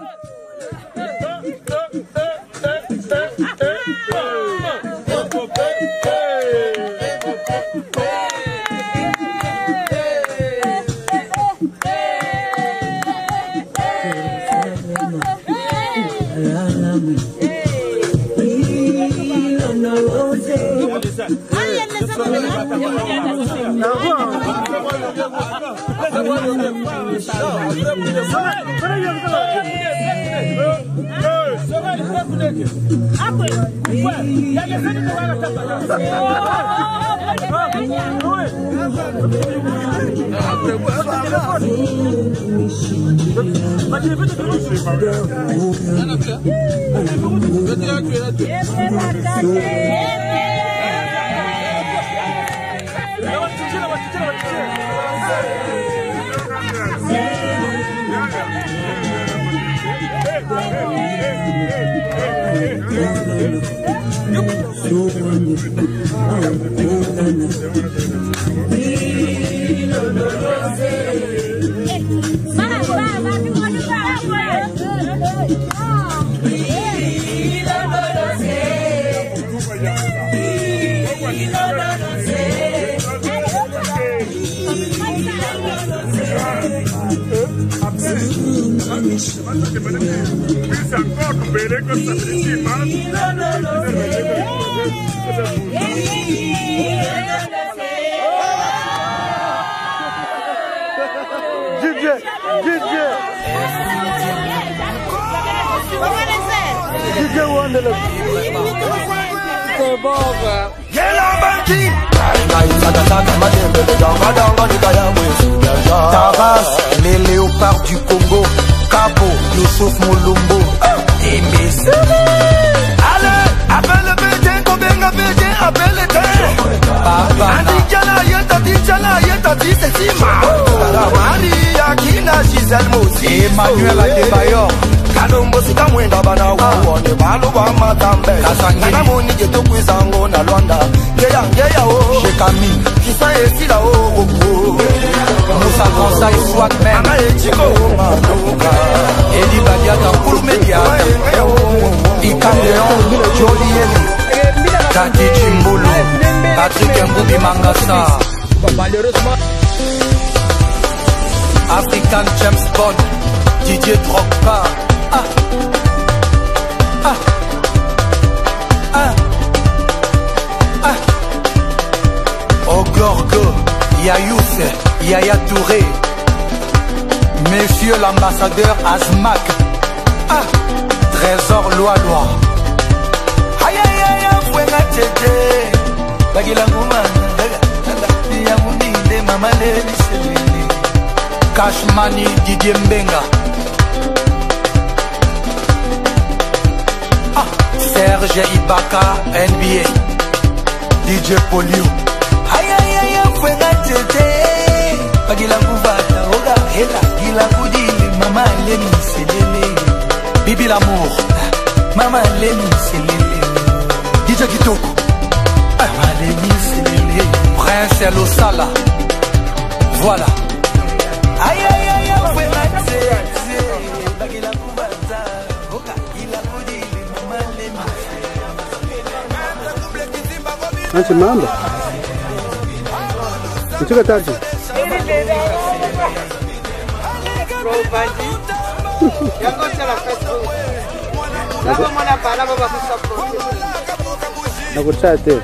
Taras, les léopards du Congo, Cabo, Youssouf Moulumbo, imbécile. Allez, appelle le BD, combien de BD, appelle le terre. Adijala, yeta, c'est Sima. Maria, Kina, Gisèle Moussi, Emmanuel Adebayor. Kalombo sika mwenda bana uone balo ba matambe Kana moni geto kwizango na Rwanda Ngeya o Shekami Kisa esila o Moussa Conseil soit même Ana echiko manuka Eli Badiata Kulu Mediata Ikandeon Jolieli Tati Chimbulu Patrick Mboubi Mangasa Malheureusement African James Bond Didier Drogba Ogorgo, Yayouf, Yaya Touré, Monsieur l'ambassadeur Azmak, Trésor Loa. Aïe aïe aïe, Fouena Tete, Bagila Gouman, Yamouni de Mamale, Cashmani Didier Mbenga. Serge Ibaka, NBA, DJ Polio. Aïe aïe aïe, Fouena Tete, Bagila Gouvata, Oga, Hela, Gila Goudi, Maman Lémi, c'est Lélé. Bibi l'amour, Maman Lémi, c'est Lélé. DJ Kitoko, Maman Lémi, c'est Lélé. Prince Losala, voilà. Aïe aïe aïe, Fouena Tete, Bagila Gouvata, Oga, Gila Goudi, Maman Lémi. Anche mambo. Nchuka tatu. Nakuchate.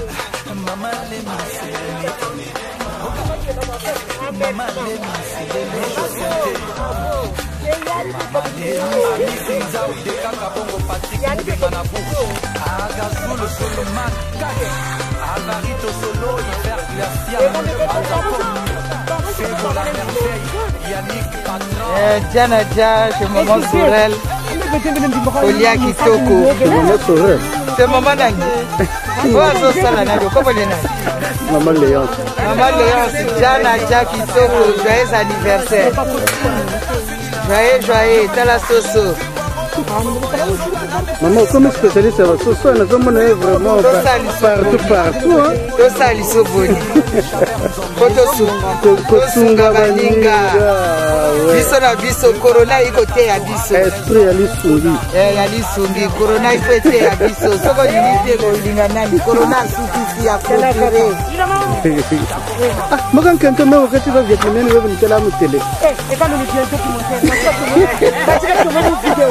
Diana Dia, chez Maman Sorel, Olia Kitoko. C'est Maman Nangi. Maman Léon. Maman Léon, Diana Dia Kitoko, joyeux anniversaire. Joyeux, Tala Soso. Maman, comme spécialiste, on a vraiment partout. Tosunga baninga biso na biso corona iko te ya biso esprit ya lisungi ya lisungi corona iko te ya biso soko nilite ko linga nani corona suki ya kokire makan kanto me wakati ba vietnamien wewe nikala mu tele kama ni kiasi kimoja katika tumeni video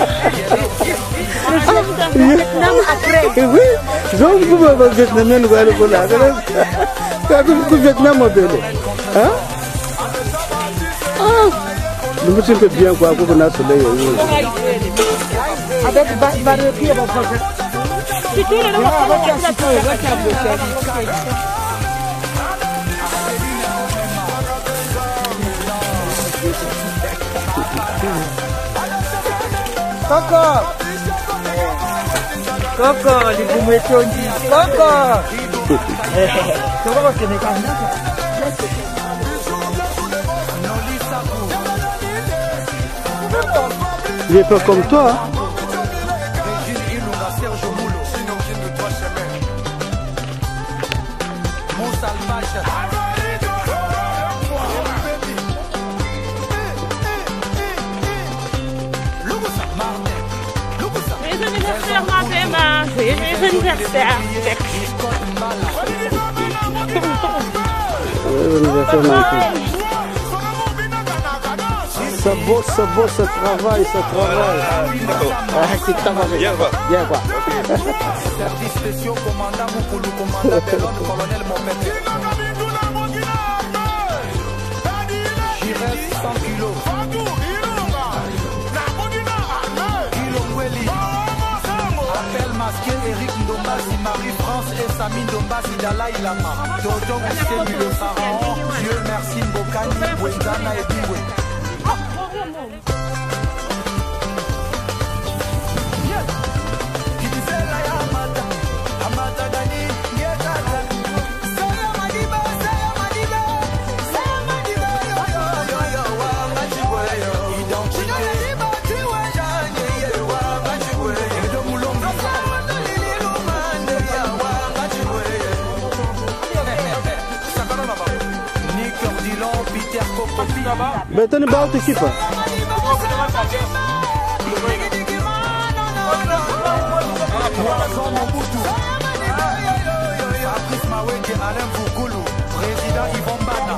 Vietnam après oui je vous ba vietnamien wale kola Kako Vietnam modele. Hein? Ah. Nous sommes bien quoi pour notre soleil. Avec barbecue on va faire. Si tu le Coco, les boumettoni. Coco. Il est pas comme toi. Hein? Ça bosse, ça travaille. Viens voir. Eric Ndombasi, Marie-France et Sami Ndombasi, Dalai Lama, Dodo Hussein le pharaon, Dieu merci Mbokani, Wendana et Biwe. Mais t'as une balle d'équipe. Président Yvon Bana.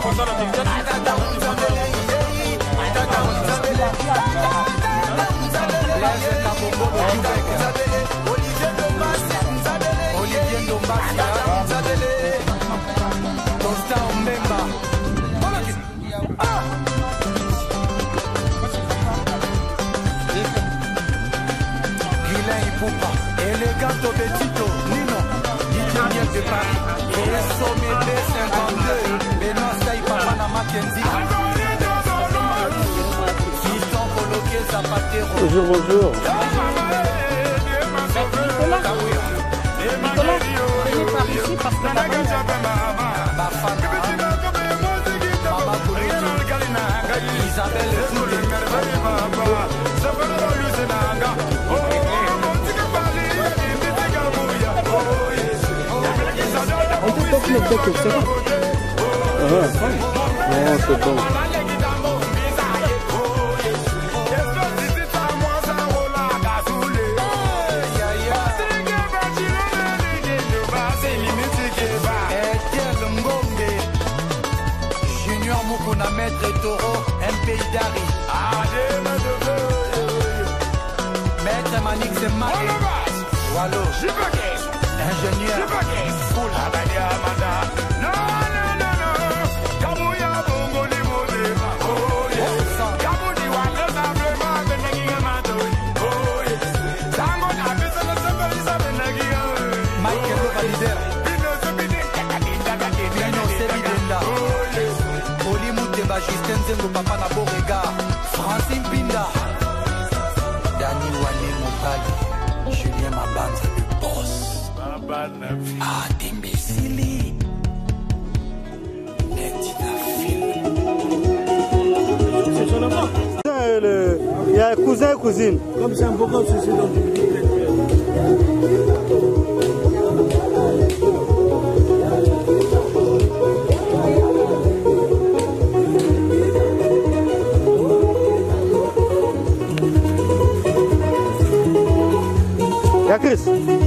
Olivier Ndombasi. Costa Omemba. Elegato Betito, Nino, Didier de Paris, Esso Mede 52, Benoît Saï Papa Mackenzie, Fiston Coloqué Zapatero. Bonjour. Nicolas, venez par ici parce que Isabelle On peut pas mettre ça comme ça. Ah, c'est bon. Junior Mukuna Maître Toro, MP Dari. Maître Manix et Marie. Wallo. Ingénieur. Full. Michael Lova leader. Pino Sebidenda. Oli Mouteba, Justin Zengo, Papa Nabo Rega. Francine Pinda. Dani Wale Montali. Julien Mabanza, le boss. Ah, d'imbécile. Il y a cousin et cousine. Comme c'est un peu comme ceci, donc je me dis Ya Chris.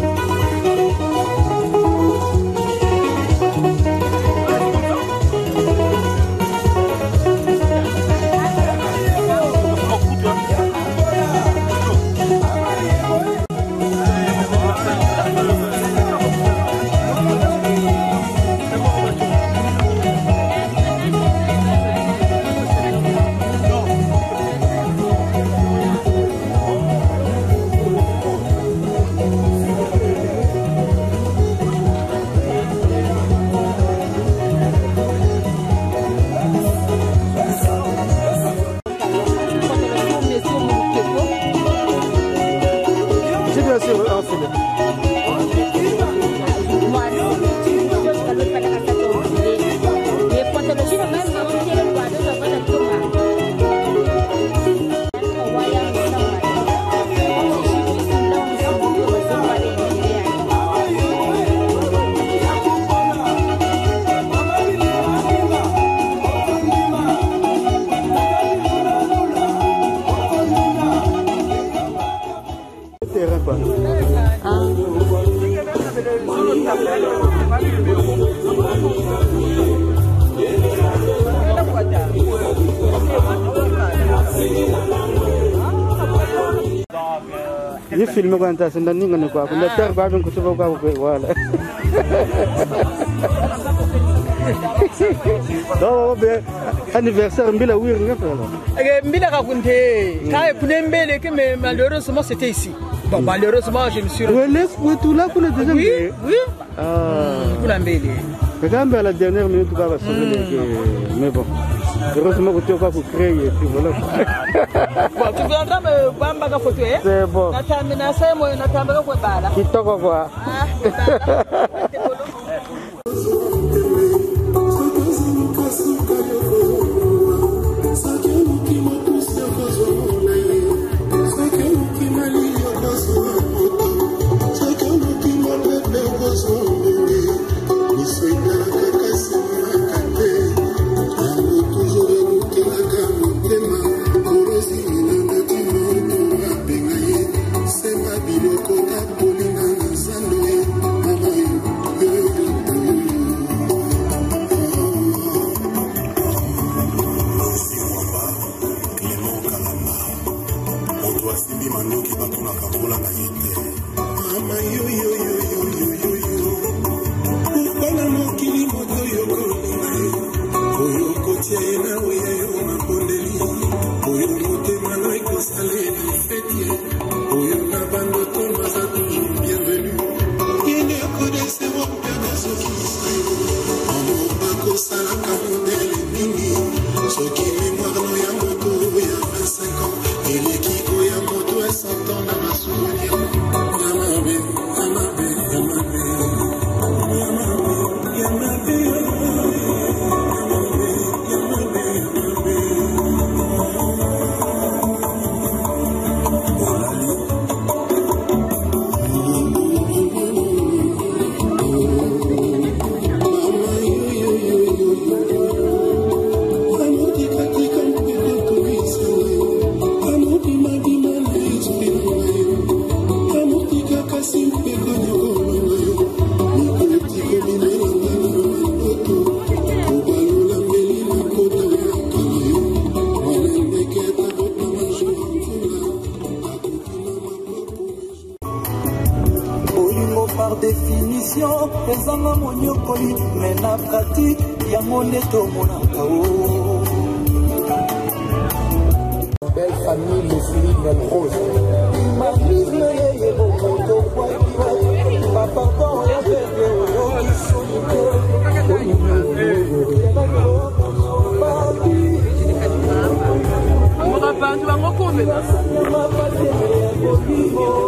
Ini film ko anta sendan ni ngene ko aku letter ba ben ko to ko wala. Do be anniversaire mbila wir ngafala. Mbila ka kunte ka kunembele que mais malheureusement c'était ici. Bon malheureusement je me suis Oui, tout là pour le deuxième. Oui. Kunembele. Quand à la dernière minute tu vas sauver mais bon. Heureusement que tu vas vous créer et puis voilà. Bon, tu viendras me voir ma photo, hein? C'est bon. Qui t'en va voir? Par définition, les amours mais la pratique, il y a mon état, Belle famille, les filles, belle rose.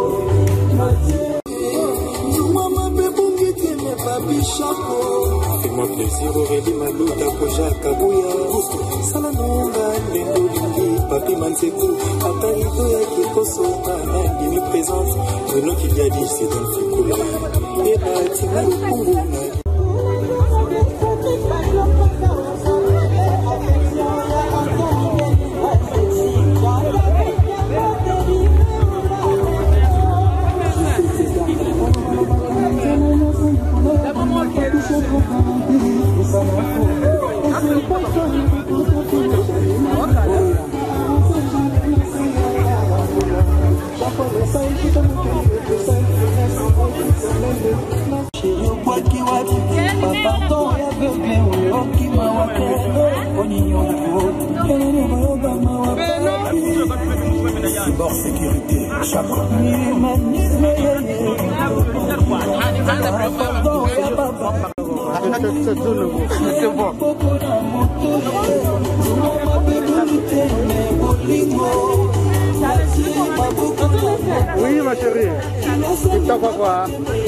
Papi Chaco Fais-moi plaisir, Aurélie Malouta, Koja Kabouya. Salamonga, Nendolingi, Papi Mansekou, Atarito Yakikoso, Anandi nous présente. Bruno qui vient dire c'est un Fikoula. Et Batina Lupunguna. Bord sécurité, chapeau. C'est bon. Oui, ma chérie. Tu t'en vas quoi?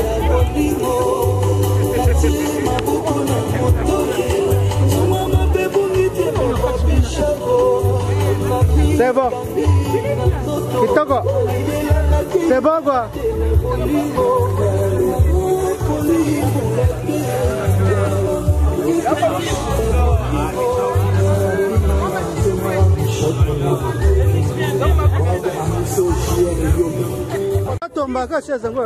C'est bon. C'est bon quoi? Tomba ka chaise ngwa.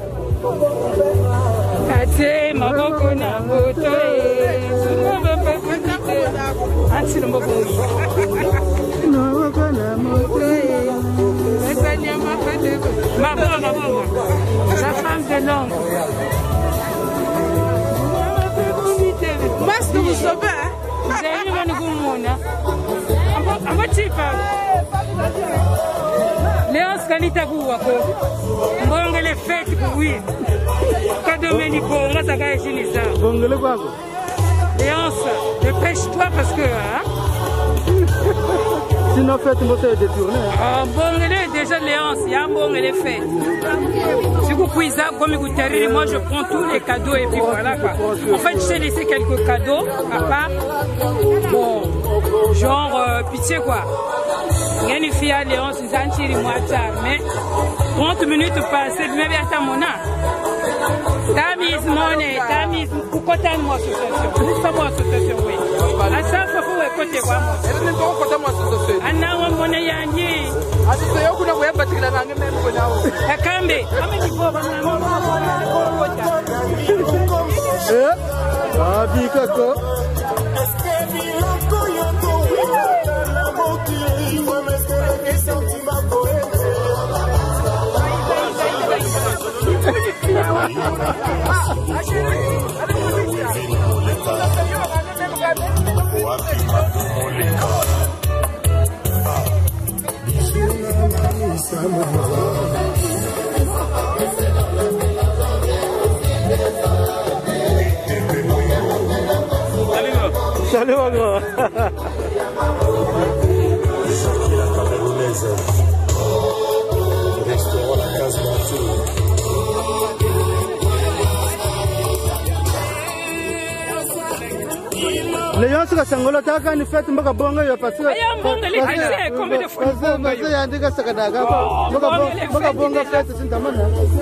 Ate maboko na moto sumo bebe ati no maboko no kana moto ekanya mafete maboko sa femme de l'homme mas do soba zeni mani kumona ambachipa Léonce Kanita Kouwako, Bongele fête pour oui. Kadomenico, moi ça va échiner ça. Bongele quoi? Léonce, dépêche-toi parce que. Hein? Sinon, fête, moi c'est détourné. Ah, Bongele déjà Léonce, il y a un Bongele fête. Si vous pouvez ça, comme vous terminez, moi je prends tous les cadeaux et puis voilà quoi. En fait, j'ai laissé quelques cadeaux à part. Bon, genre, pitié quoi. Il y a une fille à Léonce, ils ont tiré moi tard, mais 30 minutes passées, mais bien à mon âge. Tamise monnaie, tamise, pourquoi t'as une association? Nous sommes association, oui. À chaque fois, vous écoutez quoi, moi? Anna, on monnaie yangi. Association, vous n'avez pas de la langue même que nous. La cambe, ah, Bikako. Salut mon gros. Restaurant La Case Nature. Léonce Kasangolo taka ni fête mbaka bonga yo parce que combien de fois parce que yandika sakadaga mbaka bonga fête sintamana.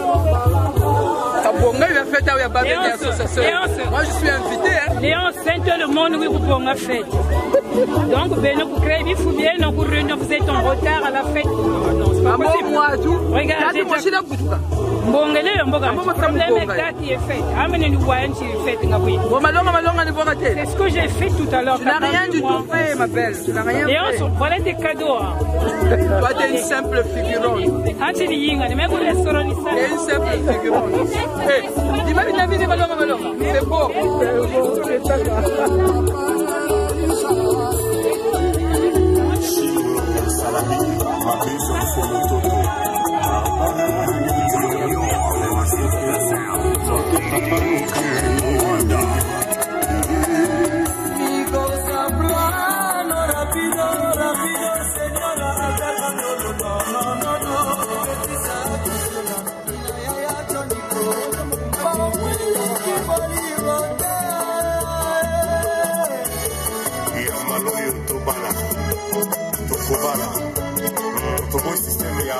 Bonga il a fait à Babé l'association. Moi je suis invité hein. Léon Saint le monde oui pour bonga fête. Donc ben pour créer il faut bien nous réunion vous êtes en retard à la fête. Non, c'est pas possible. Moi tout. Regardez moi je la butuka. Bongele mboga. Problème date qui est fait. Amene nous voyons qui est fait ngaboui. Bon malonga ni bonga tête. C'est ce que j'ai fait tout à l'heure. Tu n'as rien du tout fait ma belle. Tu n'as rien fait. Léon voilà des cadeaux. Toi t'es une simple figurante. Anti di yinga ni même pour restaurant ni ça. Une simple figurante. Dis-moi une amie de malonga. C'est beau.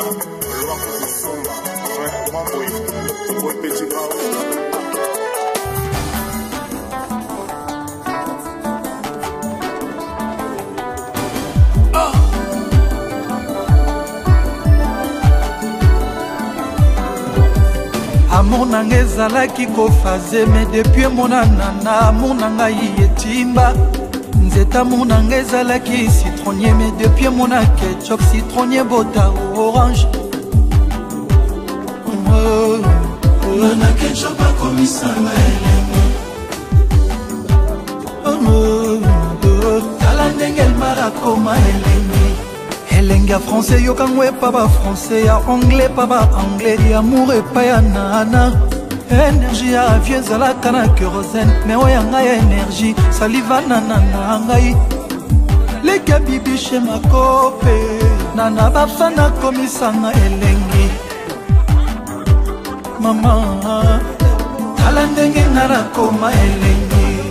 Amour nanga ezalaki kofaze mais depuis monanana amour nanga yetimba nzeta amour nanga ezalaki citronnier mais depuis mona ketchup citronnier bota orange na ketchup akomisanga elenge tala ndenge elmarakoma elenge ya français yokango epa ba français ya anglais pa ba anglais ya amour epa ya nana énergie ya vie ezalaka na kérosène mais oyo ngai énergie salivanana na ngai leka bibi chez makope nana bafana komisanga elengi mama tala ndenge nga nakoma elengi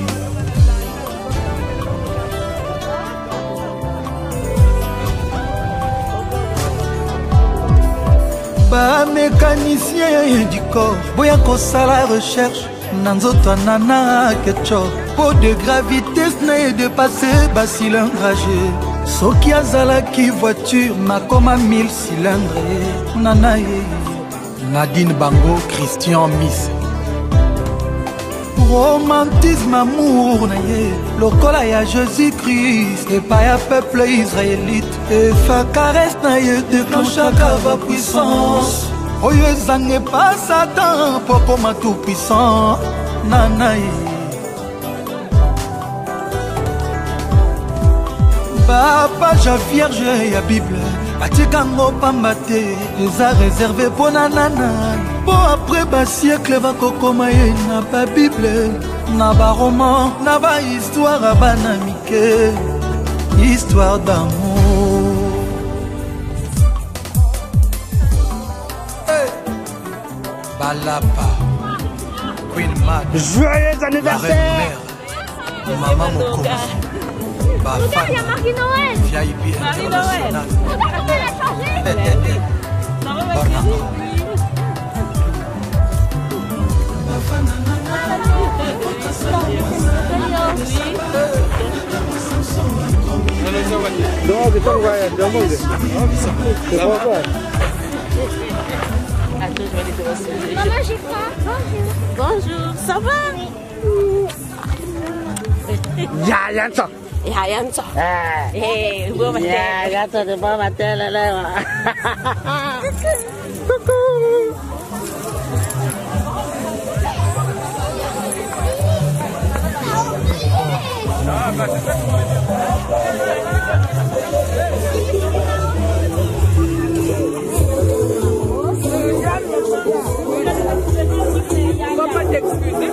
ba mécanicien du corps boya kosala recherche na nzoto nana ketchup po de gravité na ye de passer bacilindrage soki azalaki voiture nakoma 1000 cylindre nana ye Nadine Bango Christian Miss romantisme amour na ye lokola ya Jésus-Christ epa ya peuple israélite efakarese na ye déclenchaka bapuissance oyo ezanga epa satan po koma tout puissant nana ye bapage ya vierge ya bible batikango pamba te eza réservé mpo na nana po apres basiècle bakokoma ye na babible na baroman na bahistoire ya bana mike histoire d'amour balapa Queen Mad joyeux anniversaire Maman Mokonzi Regarde, il y a Marie-Noël. VIP international. Regarde, elle a changé. Donc, c'est pas vrai, c'est pas vrai. Attends, je vais aller te recevoir. Maman, j'ai faim. Bonjour. Ça va? Ya, ça. Ya, ça. Eh, bon matin. Ya, ça, c'est bon matin, là. Coucou. Papa t'excuser.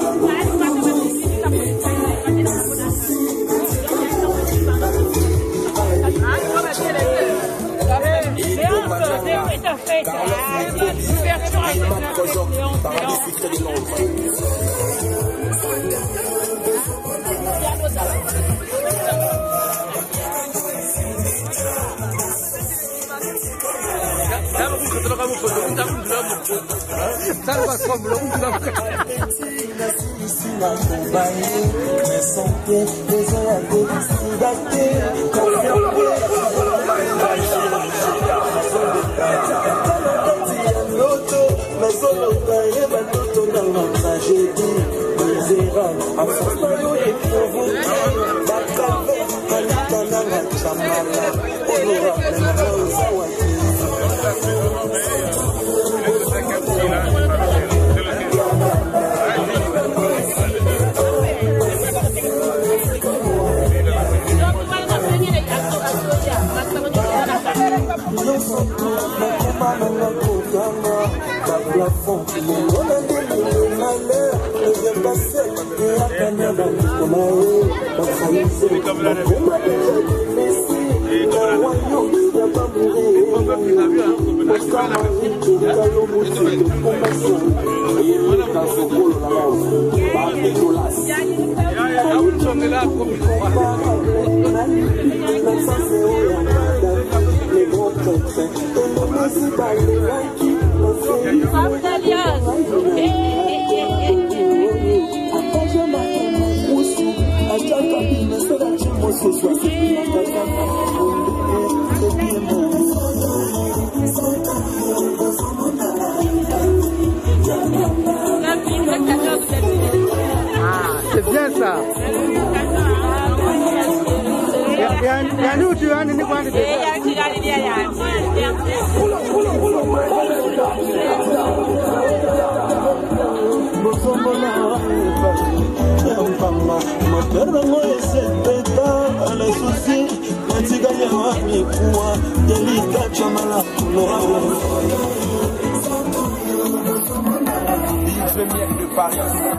C'est bien ça. De Paris.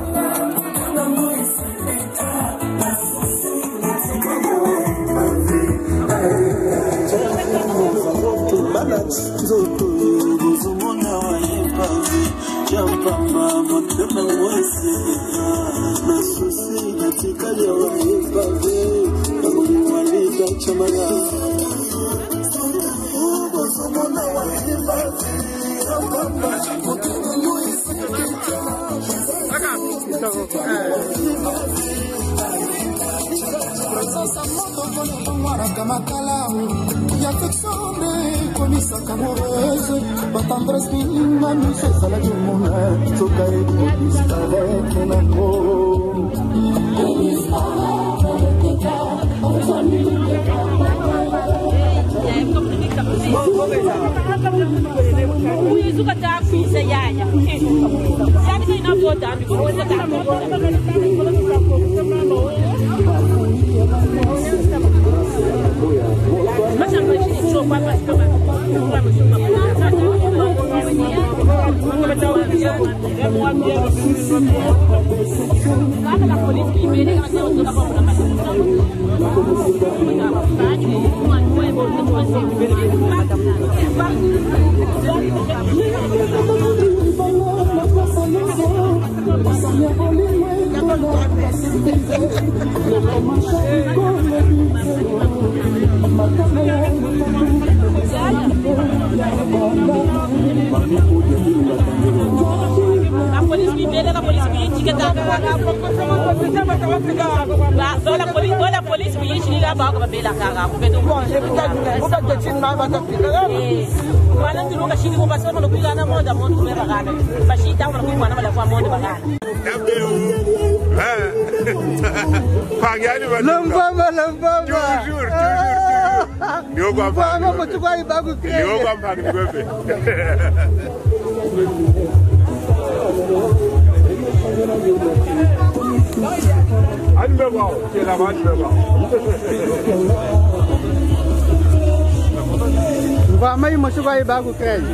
Vamos aí, mas vai bago crente.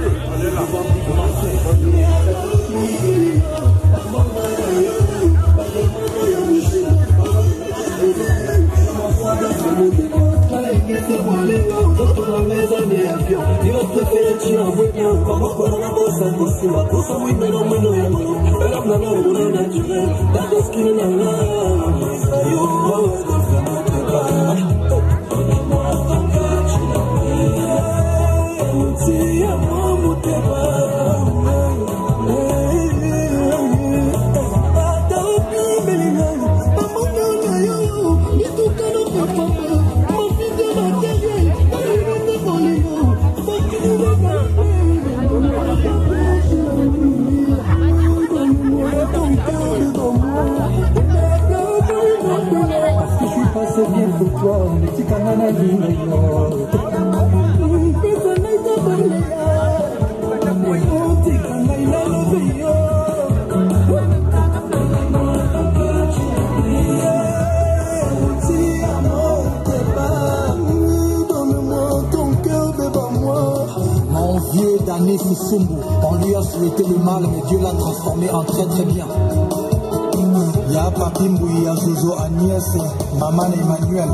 On lui a souhaité le mal, mais Dieu l'a transformé en très très bien. Ya Papi Mbouya, Jojo, Agnès, Maman Emmanuel.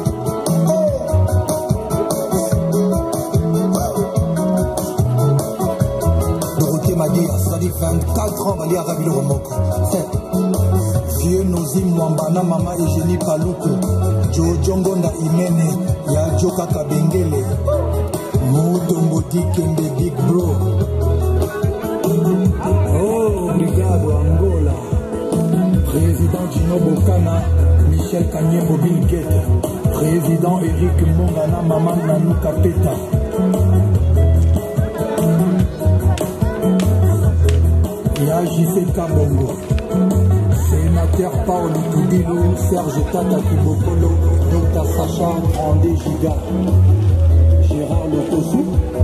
Dorothée Madia, ça dit 24 ans, Valia Rabilo Romoko. Vieux Nozim Mwambana, Mama Eugénie Paluko, Joe Jongonda Imene, Ya Joka Kabengele, Moutombo Dikembe Big Bro. Oh, Brigado Angola. Président Gino Bokana, Michel Kanyembo Bill Gates. Président Eric Mongana, Maman Nanou Kapeta. JC Kabongo. Sénateur Paul Toudilou, Serge Tata Kibokolo, Dr Sacha Andé Giga, Gérard Lotosu.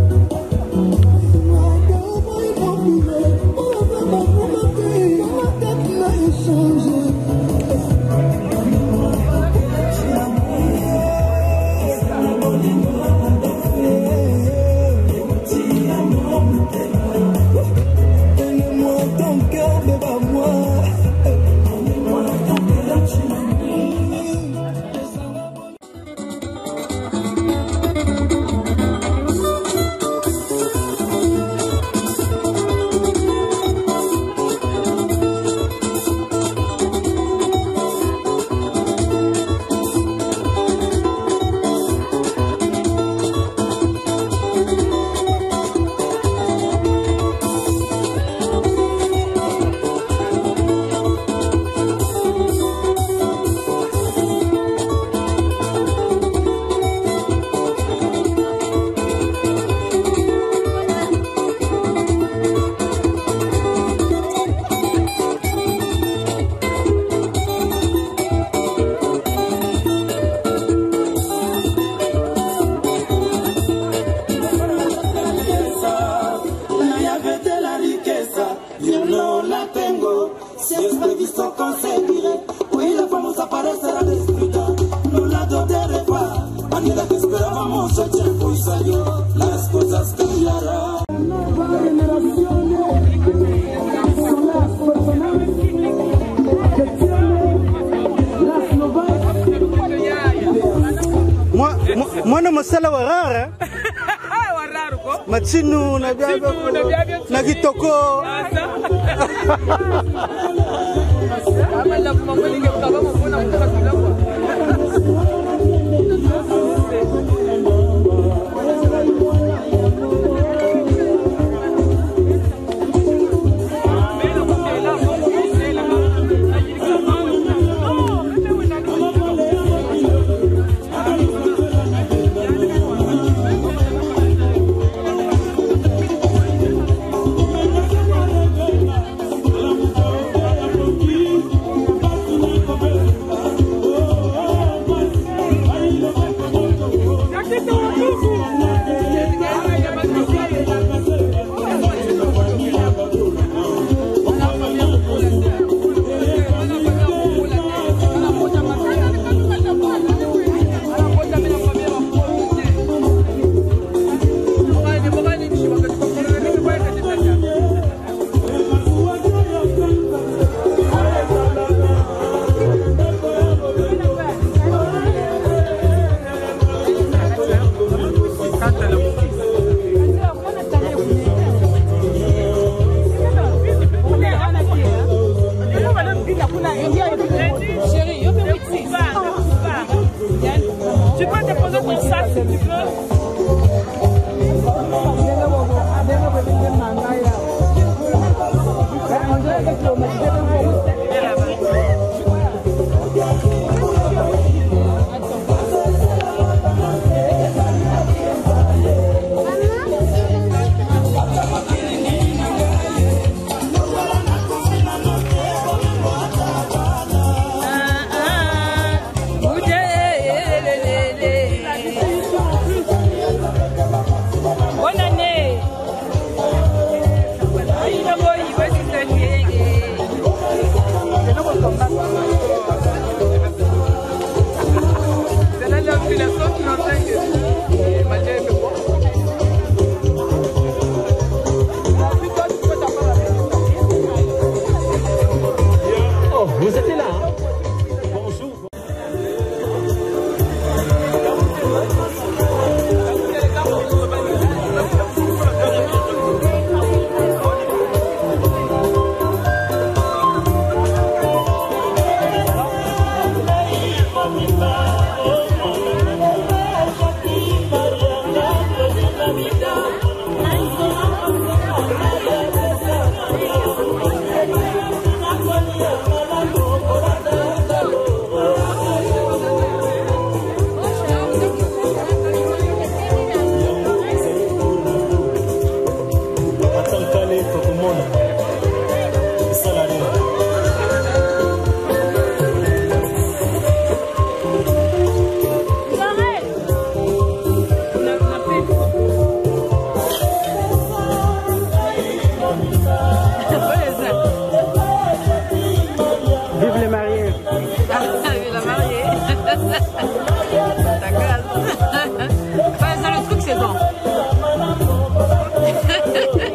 Mwana masala wa rara Machinu na biabia na kitoko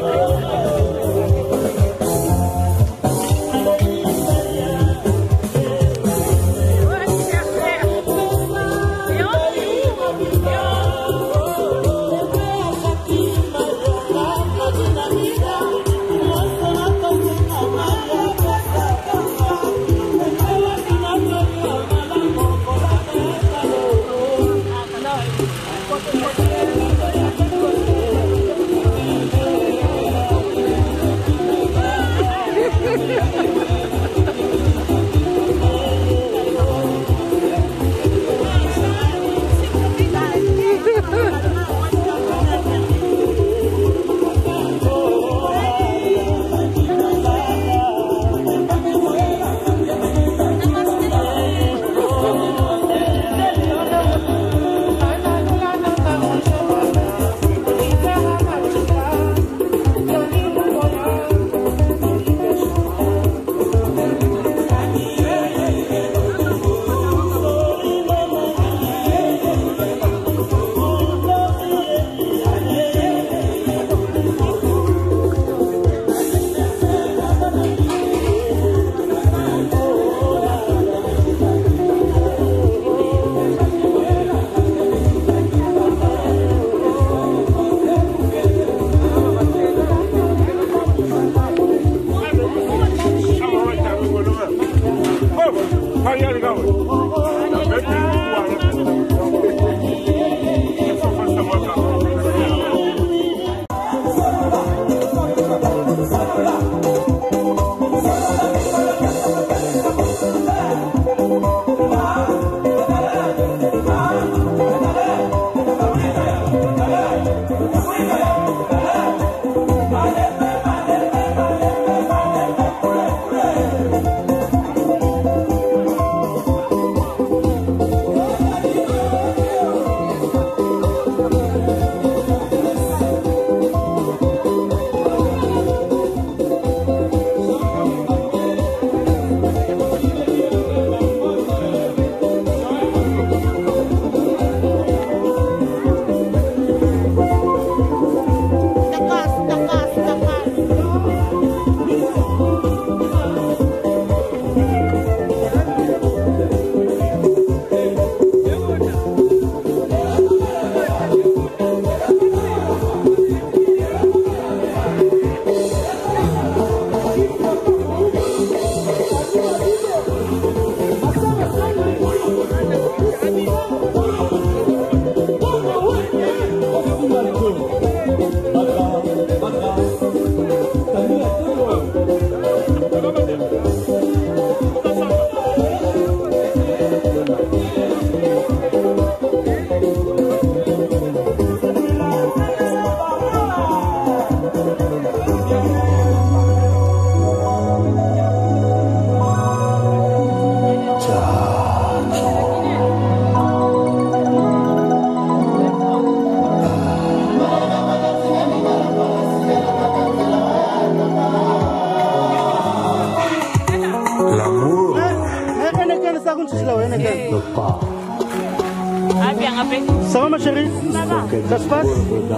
Ça va ma chérie? Ça se passe?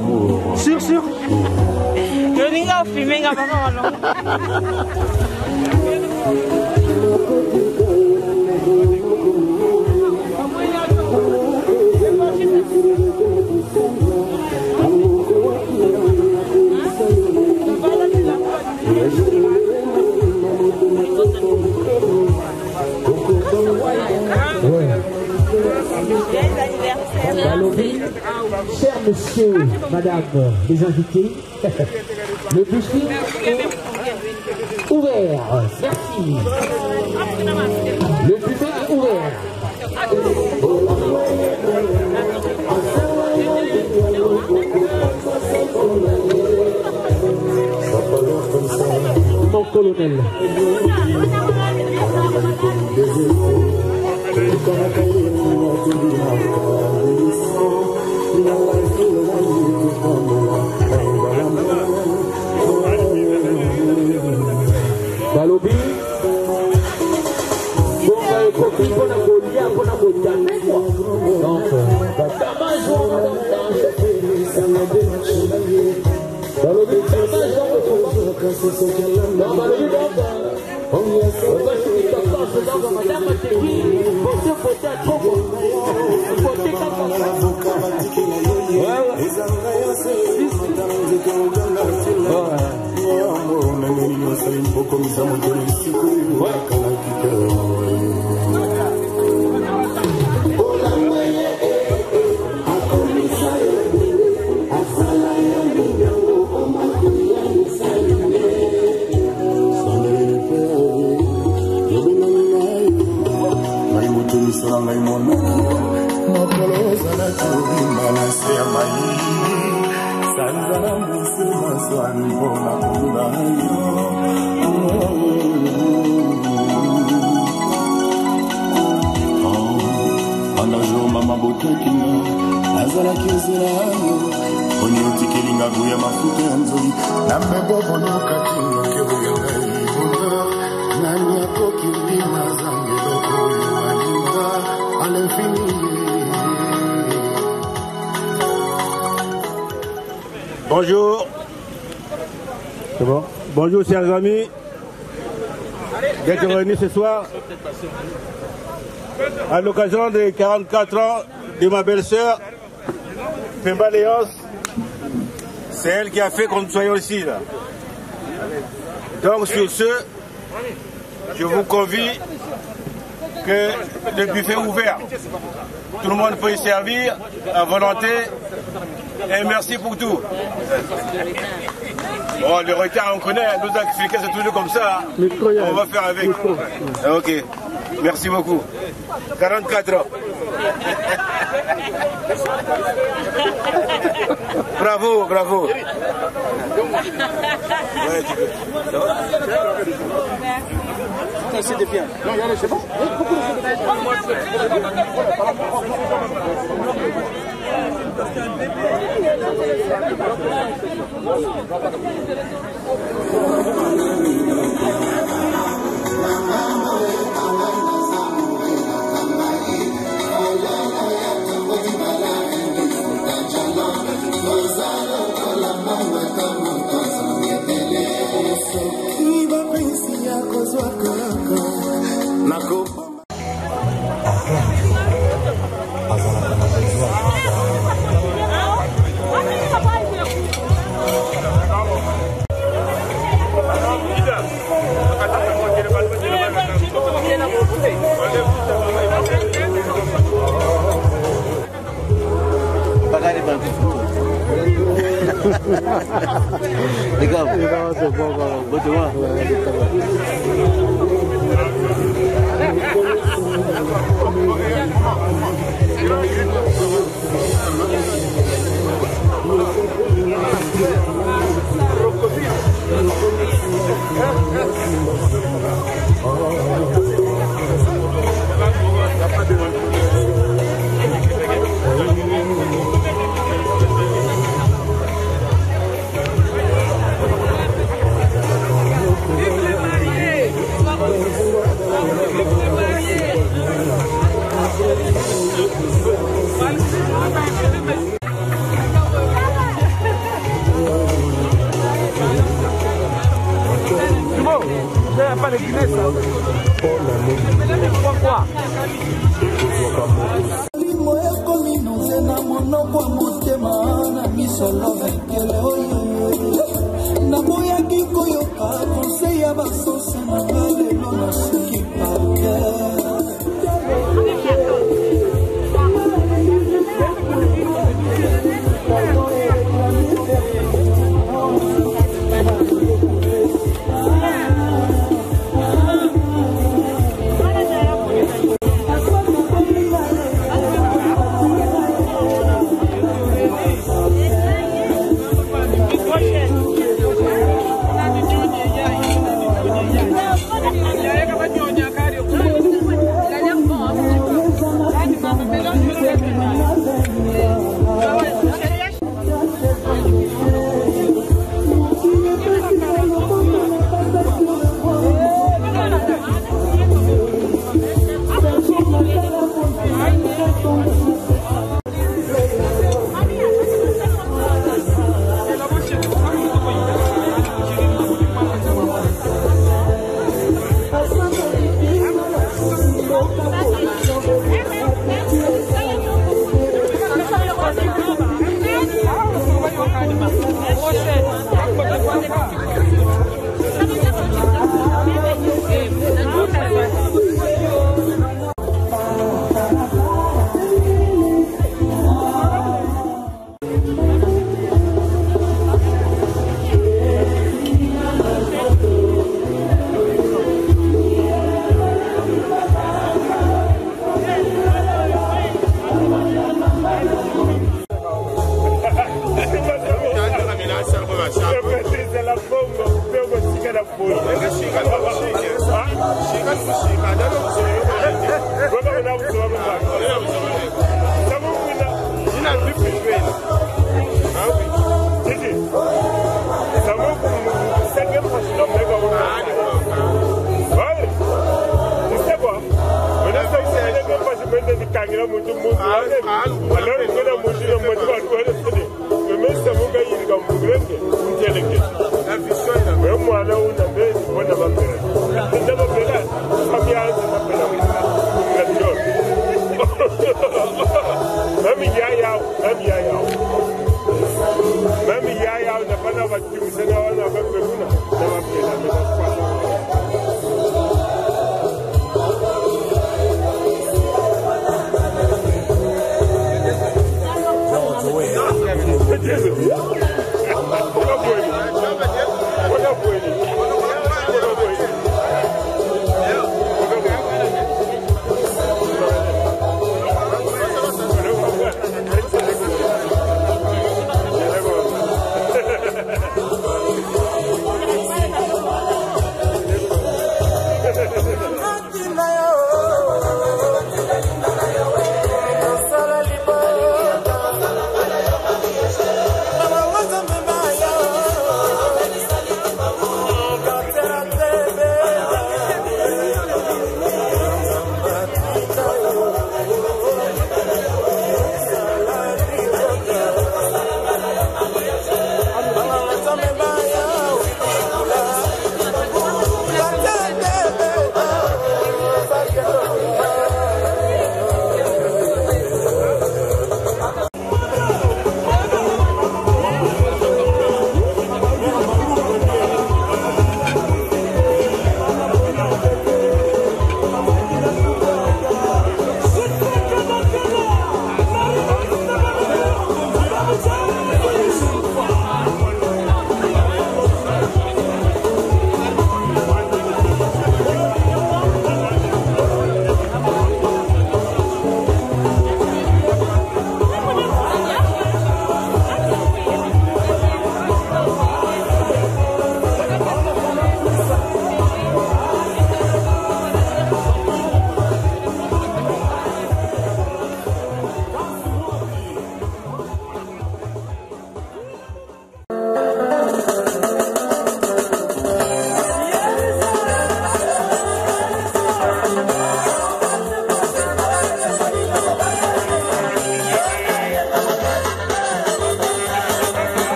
Sûr? Chers monsieur, madame, les invités, le buffet est ouvert. Merci. Le buffet est ouvert. Mon colonel. Balobi, donc, Bonjour. C'est bon. Bonjour chers amis. D'être réunis ce soir à l'occasion des 44 ans de ma belle-sœur, Pemba Léonce. C'est elle qui a fait que nous soyons ici. Là. Donc sur ce, je vous convie que le buffet est ouvert. Tout le monde peut y servir à volonté. Et merci pour tout. Bon, le retard, on connaît, nous Africains, c'est toujours comme ça. On va faire avec. Ok, merci beaucoup. 44 ans. Bravo, bravo. Ouais, tu peux. C'est bien. Non, il y a c'est bon. Les gars, c'est bon, pas les Guinées, ça. Pourquoi? Let me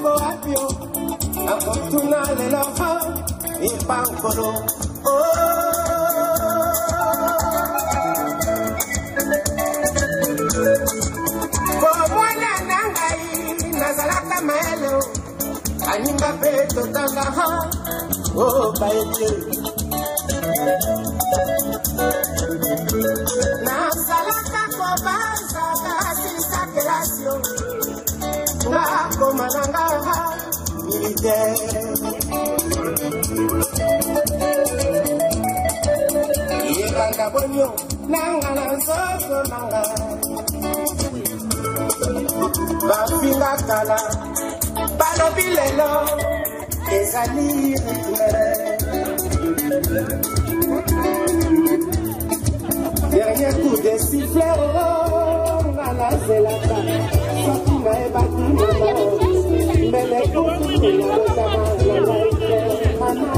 Bongo apio, akotuna lelo ha, ipankolo. Bomwana nangai, nazalaka maelo, aninga peto tanga ha, oh baete. Nazalaka kobanza kasisa kelasio, ngako mananga ha, militaire. Yekanga bonyo, nanga na nzoto nanga. Bafinga kala, balobi lelo, ezali ritme. Dernier coup de sifflet, oh, nana zelaka, sotina e bati mama, mele kutu ya botama, nana ike, mama.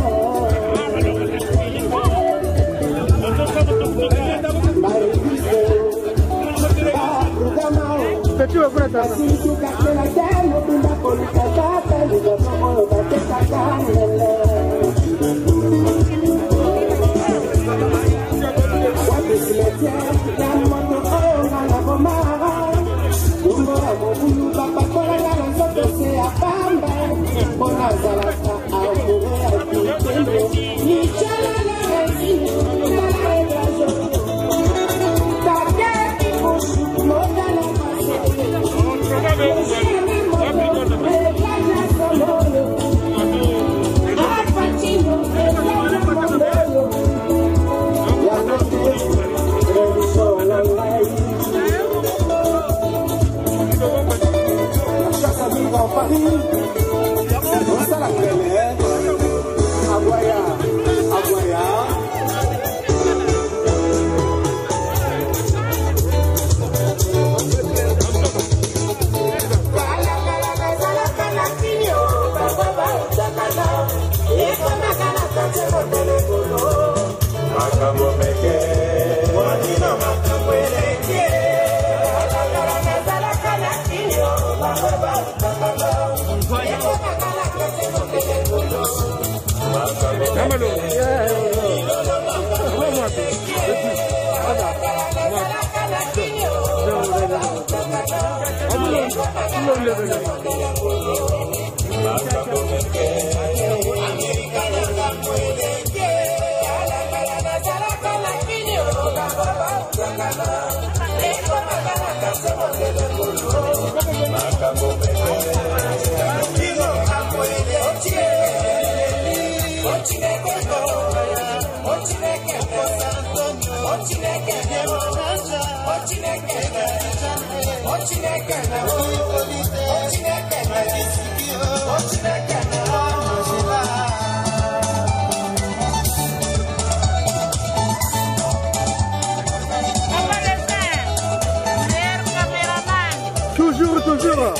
Toujours.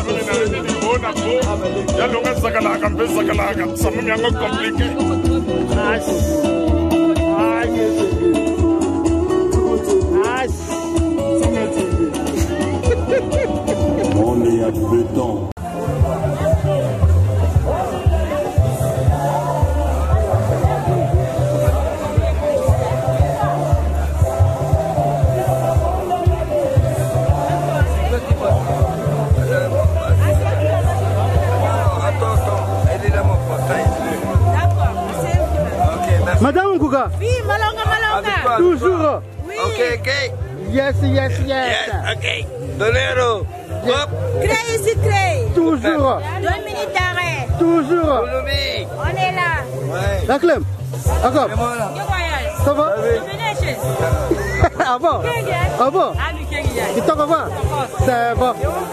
On est à béton. Madame Nkouka. Oui, Malonga. Toujours. Oui. Ok. Yes. Ok. Donero. Hop. Crée ici, crée. Toujours. 2 minutes d'arrêt. Toujours. On est là. Ouais. La Clem. D'accord. Ça va? Ah bon? Ah bon? Tu t'en vas pas? C'est bon.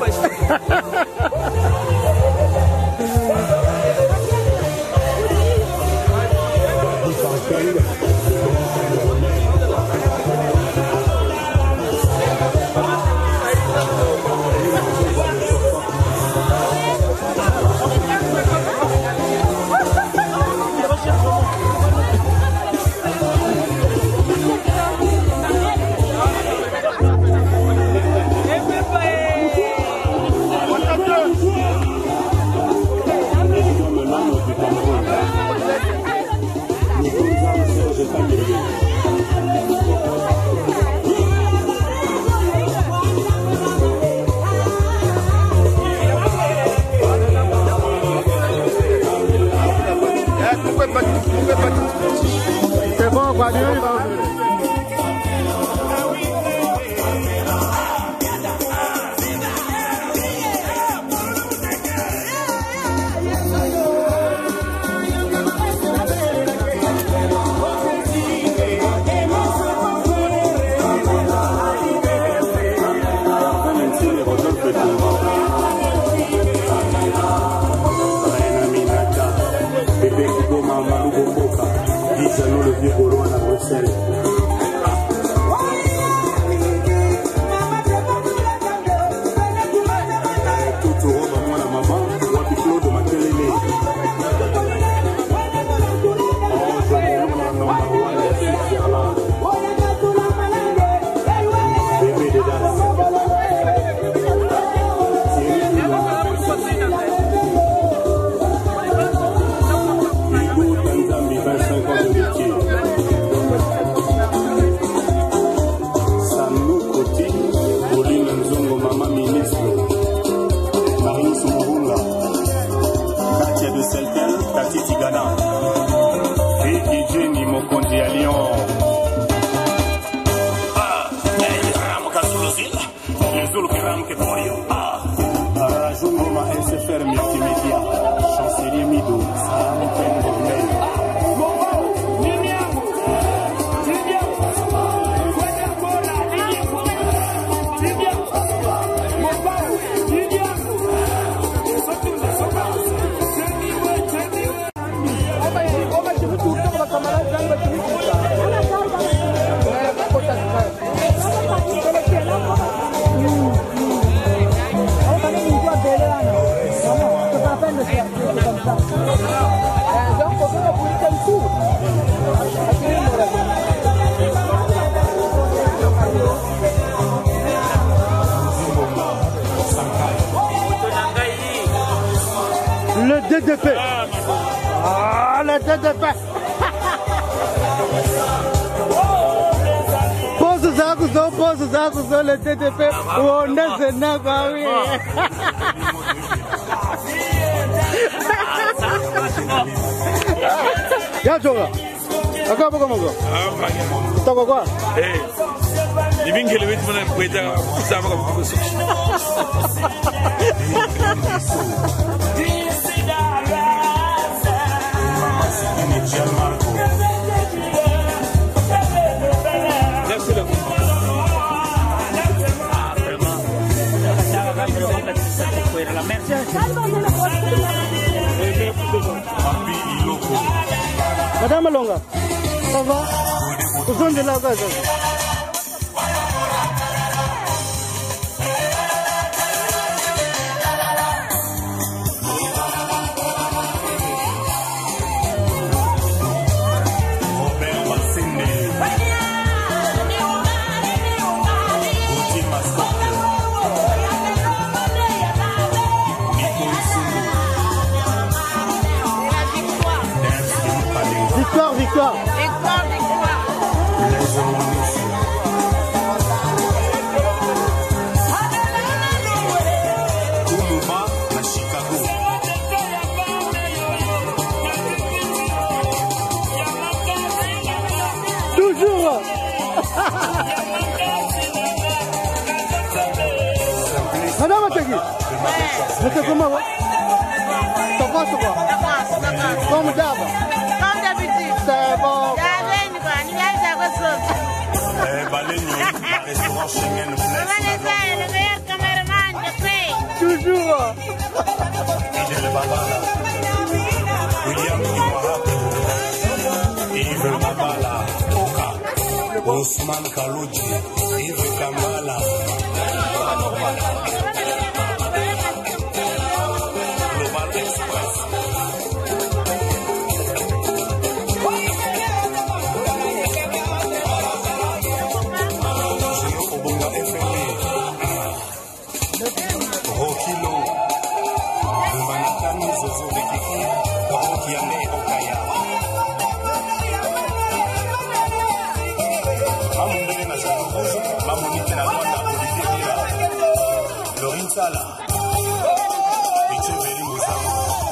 C'est bon, quoi, Dieu, il va ouvrir. Le vieux Gaulois à Bruxelles. Tout au rond, moi la maman, Wapi Claude Makelele. Oh, je me nom bébé de danse. Hugo Tanzambi, 25 ans de métier. Sanou Koti, Pauline Nzongo, maman ministre. Marinus Murunga, Katia de Seltel, Tati Tigana. Vicky Jenny Mokondi à Lyon. Les autres qui ramènent que pour eux. Jungo ma SFR multimédia, chancelier Mido, Sam Pengo. Le DDP. Ah, le DDP. Pose Zakuzo, le DDP. On est Zenabari. Yajoga. Akaba comment go? Toko quoi? Eh. Il vient que le vite mon emprunté ça va comme ça. Madame Longa, ça va? Vous êtes de la gaz. Victoire. Victoire, victoire. Kumuba à Chicago. Toujours. Madame Atagui, c'est comment? Ça passe quoi? Ça passe. Comme d'hab. Comme d'habitude. C'est bon. Restaurant Schengen Le meilleur caméraman de pays. Toujours. Fidel Babala, William Kimahako, Yves Babala, Oka, Ousmane Kalouji, Yves Kamala. Global Express. Rokilo, Manakani, Zozo Bekiki, Rokiane, Okaya. Mamundele na Zozo, Mamunike na Rwanda, Olivier Mira, Lorin Sala, Echeveli Moussama.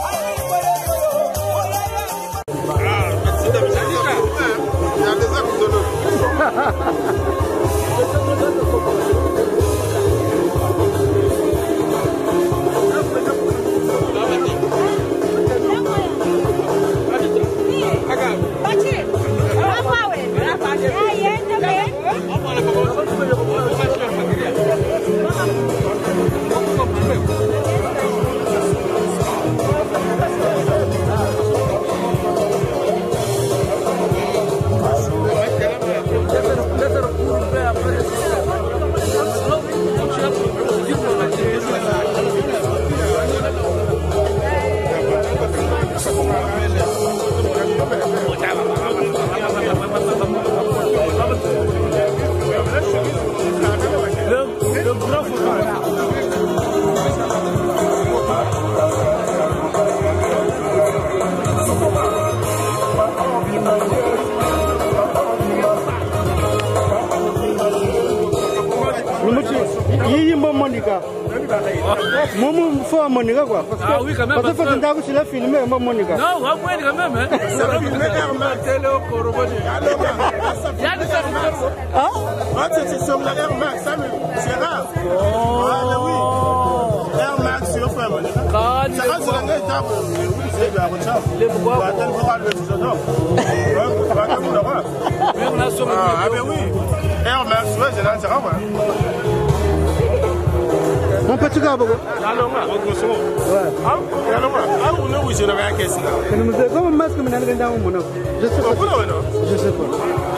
Monica. Momo faut Monica quoi. Ah oui quand même. Parce que faut que la filmer Monica. Non, on va quand même hein. Ça va filmer la télé au Coroboni. Il y a des services. Ah c'est sur la Air Max, c'est rare. Ah oui. Air Max sur femme. Ça va sur la étape. C'est la recherche. Les pourquoi va attendre pour le épisode. Va attendre pour voir. Mais on a sur ah ben oui. Air Max ouais, c'est là, c'est rare. Mon petit gars, beaucoup. Allons, ouais. Ah, on est où je n'avais qu'à ça. Comment masque me n'a rien dans mon nom. Je sais pas. Je sais pas.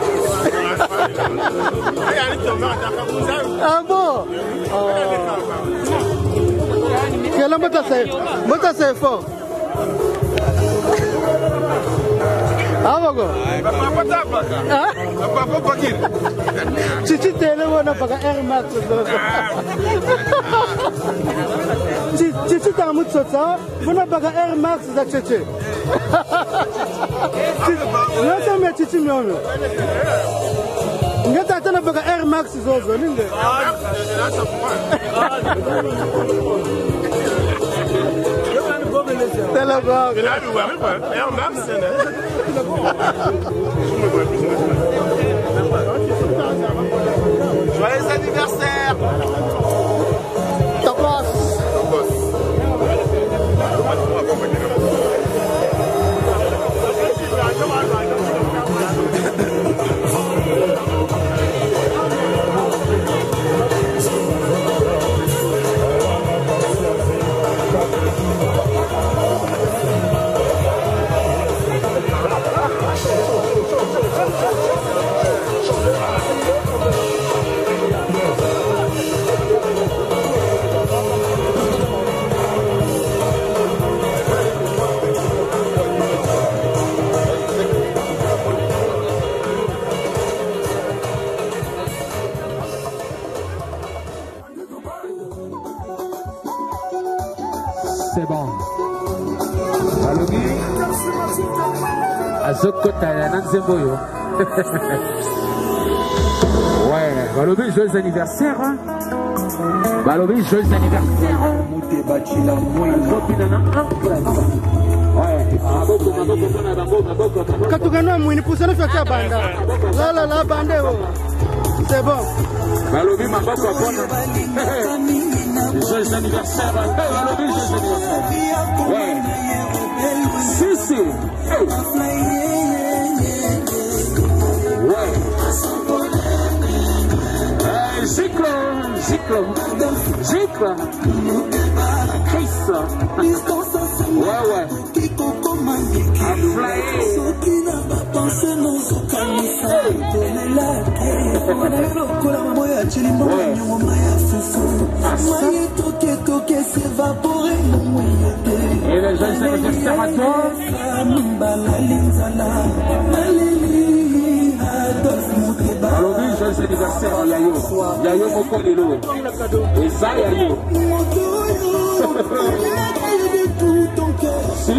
Ah bon? Quelle mota c'est fort. Ah bon? Papa Cici tele wana pakai Air Max. Cici tamu tsotsa, wana pakai Air Max za Cici. Nasa me Cici miono. Ngata tana pakai Air Max zozo ninde. Telegram. Air Max Joyeux anniversaire. Ta place. C'est bon. Azokota na nzembo yo. Ouais, Balobi, joyeux anniversaire. Balobi, joyeux anniversaire. Katugana mwini pusana fya banda. La bande oh. C'est bon. Balobi maboko apona. Joyeux anniversaire. Balobi, joyeux anniversaire. Ouais. Si. Ouais. Cyclo. Chris. Ouais. Et les gens s'anniversaire à toi. Alors oui, joyeux anniversaire à Yayo. Yayo Mokolelo. Et ça, Yayo. Si.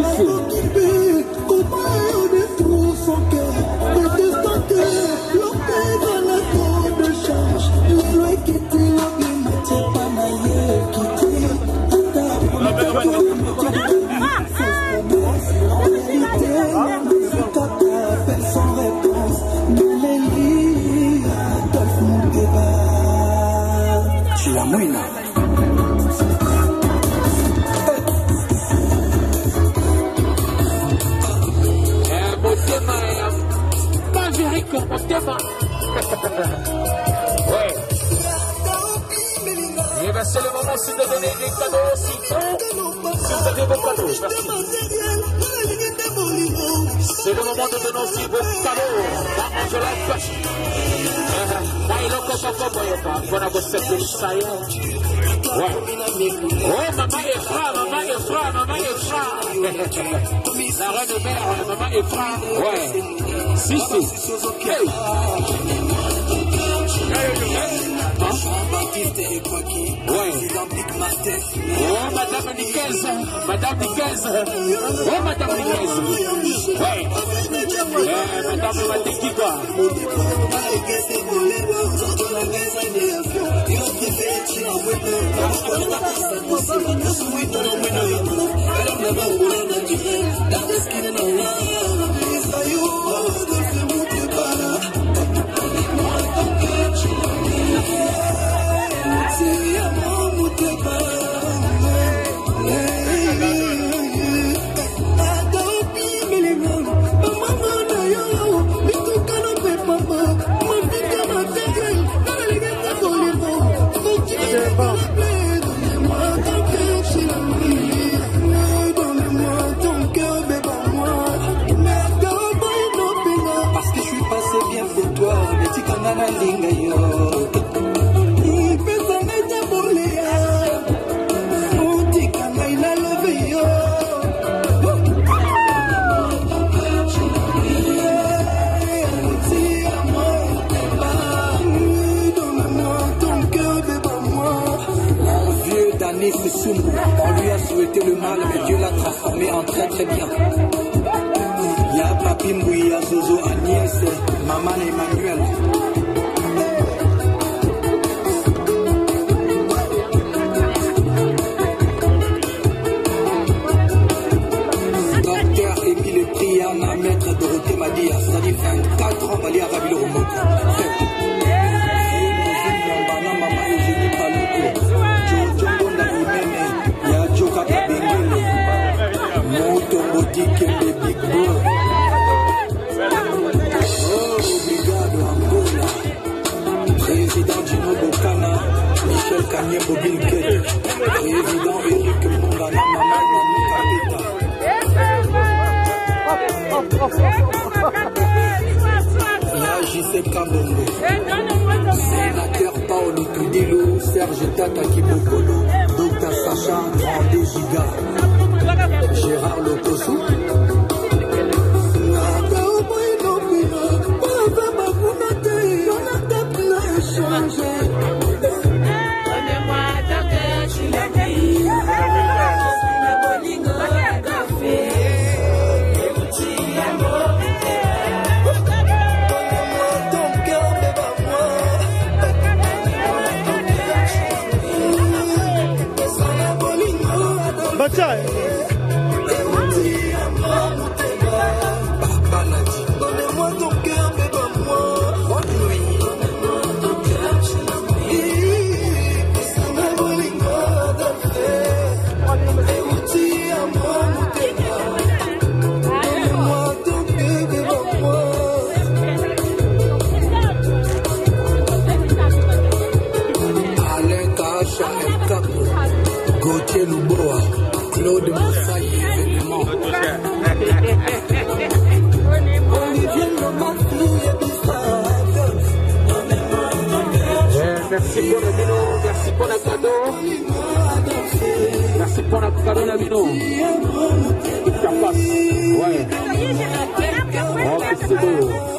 Ouais. Et bien c'est le moment aussi de donner des cadeaux aussi. Si vous avez vos cadeaux, merci. C'est le moment de donner aussi vos cadeaux. Angela Pache. Ouais. Oh, maman Efra. La reine mère, maman Efra. Ouais. Si. Hey. Ouais. Oh, Madame Nicaise. Oh, Madame Nicaise. Ouais. Madame Matekika. Parce que je suis passé bien pour toi, mais tu t'en as la ligne ailleurs. On lui a souhaité le mal, mais Dieu l'a transformé en très très bien. Il y a Papi Mbouya, Zozo, Agnès, Maman Emmanuel. Docteur Émile Priana, maître Dorothée Madia, ça dit 24 ans, Bali Arabi le remonte. Président Gino Bocana, Michel Kanyembo Bilkete, président Eric Mongana, J.C. Kabongo, sénateur Paolo Tudilou, Serge Tata Kibokolo, Dr Sacha Grande Giga, Gérard Lokosu. Bacha. Donnez-moi ton cœur, mais donne-moi. Gauthier Louboa, Claude Moussaï, événement. Merci pour le vino, merci pour le cadeau. Merci pour le cadeau, la vino. Ça passe, ouais. Oh, c'est beau.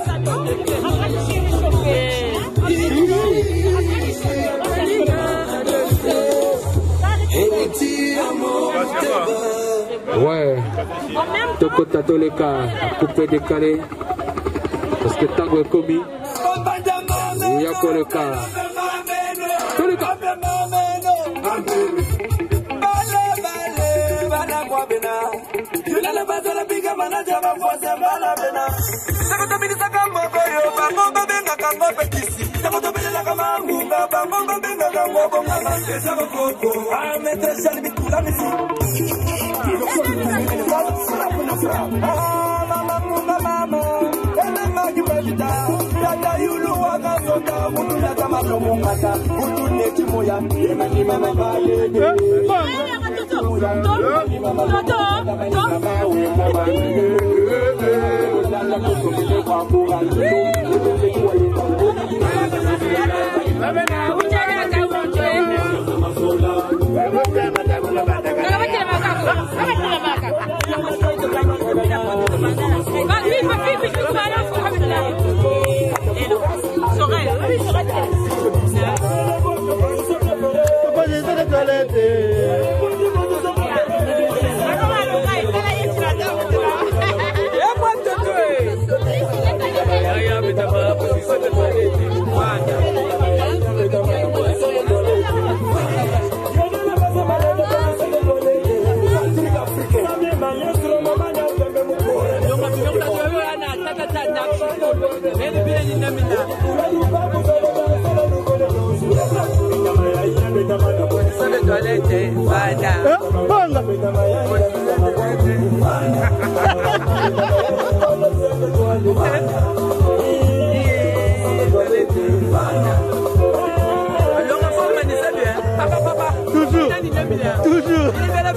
Ouais, Toko Tatoleka a coupé décalé parce que Tango est commis. Il y a pour le cas. Toleka. Toujours.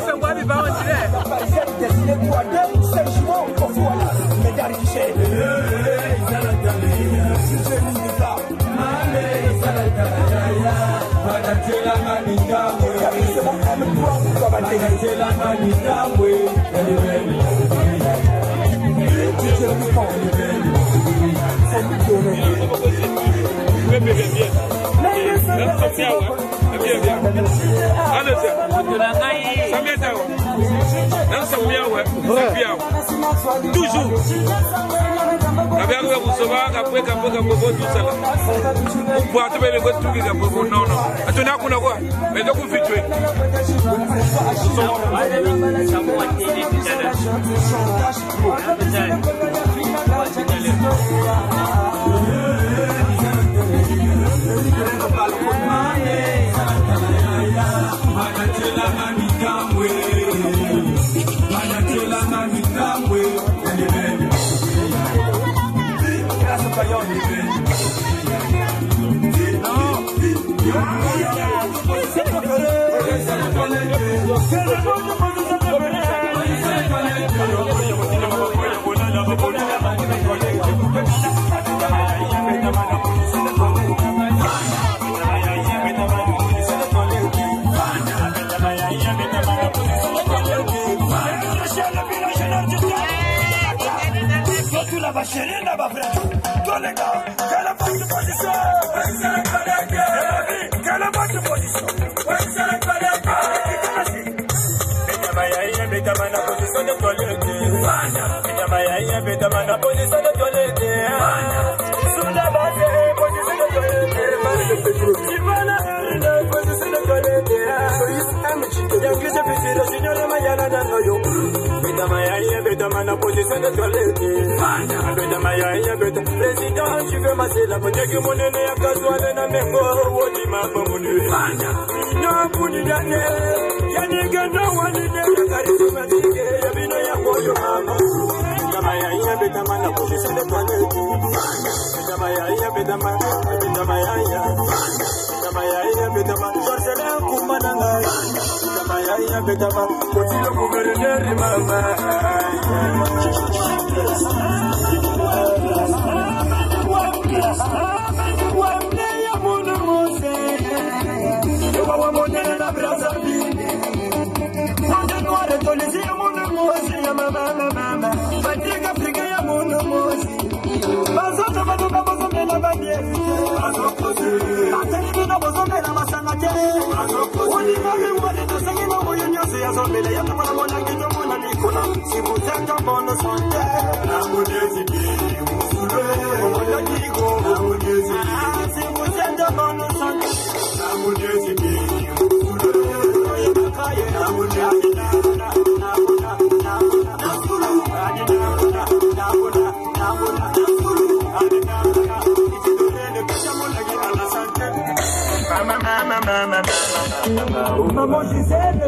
Toujours. Position de Betama position de toilette. Betama ya beta. Président, tu veux masser la pote que mon nez a casual na mengo. Wodi ma famulu. No puni dane. Ya nigga no one in there. Karisma dige. Ya bino ya moyo mama. Betama ya betama na position de toilette. Betama ya betama. Betama ya. Betama ya betama. Sorcela kumananga. Betama ya betama. Kotilo kumerere mama. Si vous êtes en bonne santé, la modestie, si vous êtes en bonne santé, la modestie, maman Gisèle.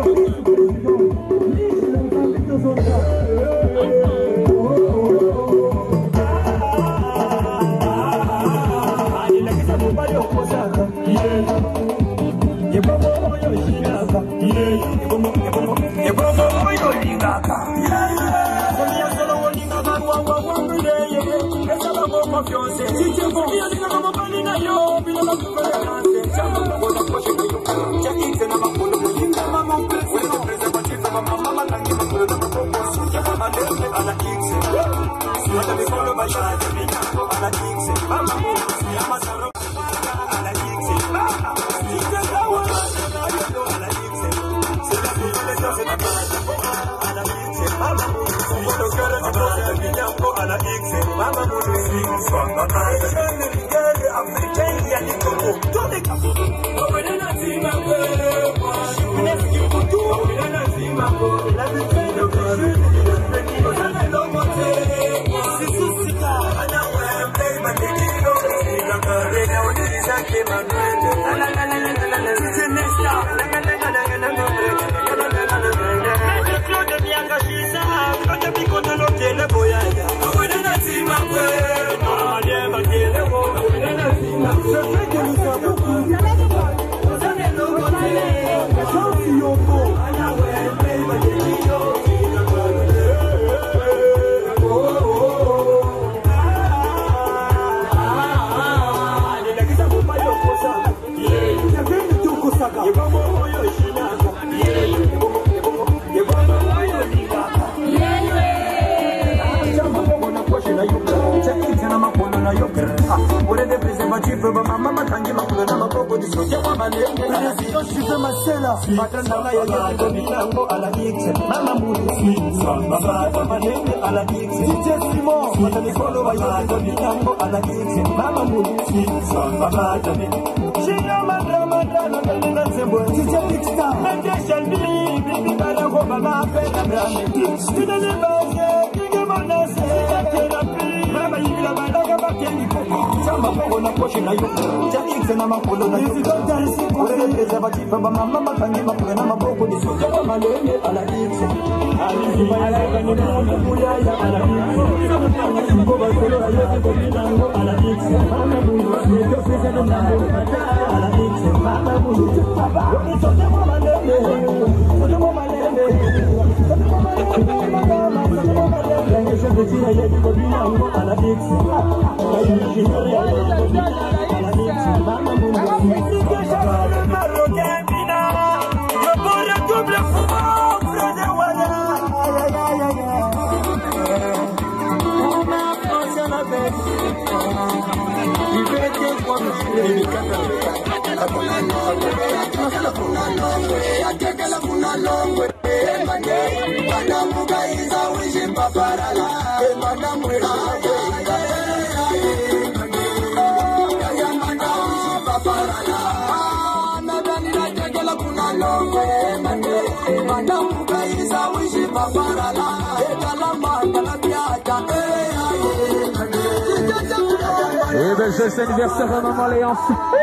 Madam, Et ben joyeux anniversaire à maman Léance.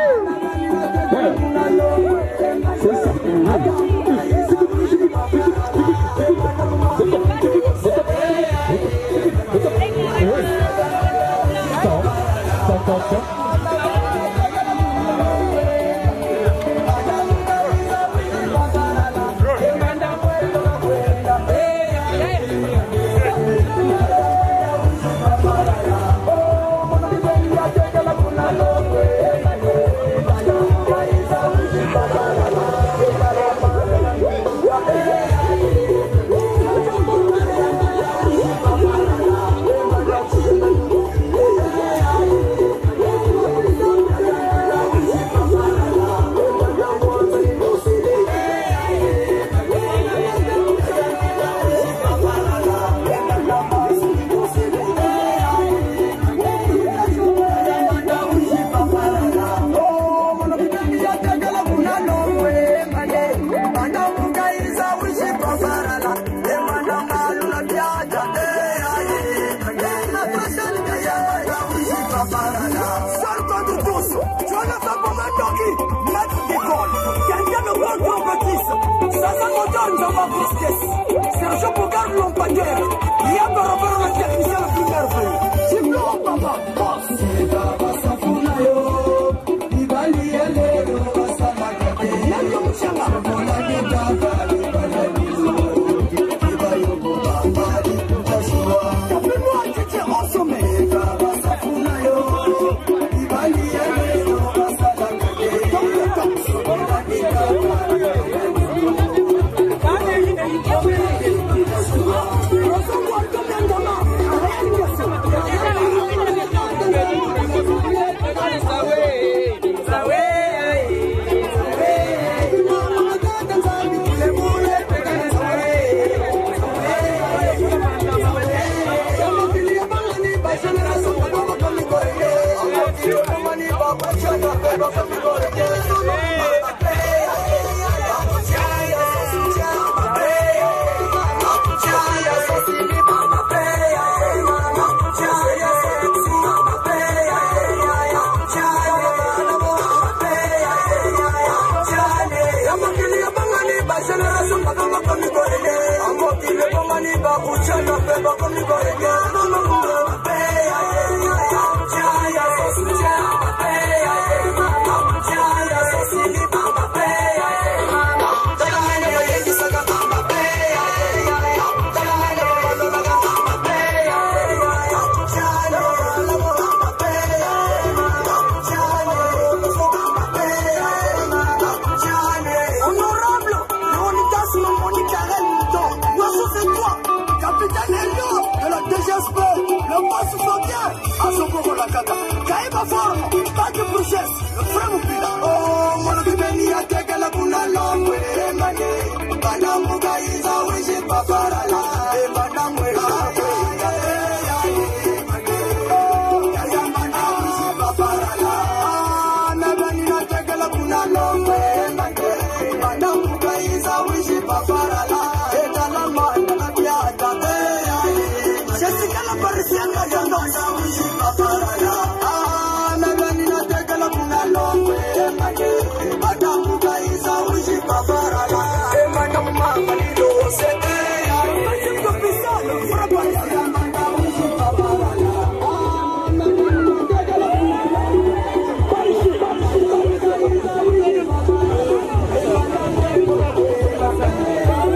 C'est ça. Sergio Bogar Lompaguer, Yaba Robert la technicien le plus merveilleux. C'est bon, papa.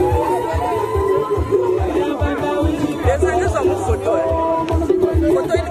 Photo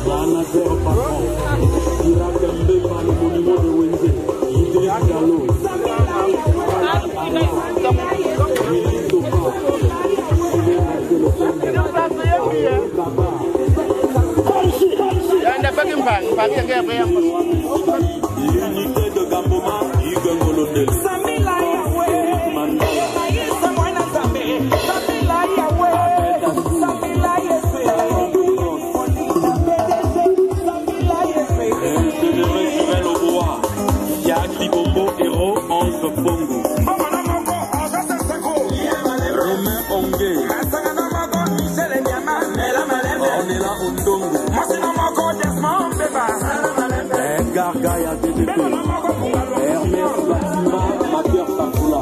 L'unité de Gamboma, Igengolodel. Yaki Bombo, héros entre Bongo. Romain Ongué. Ornella Ondongo. Edgar Gaïa DDP. Hermès Fatima, Mater Safoula.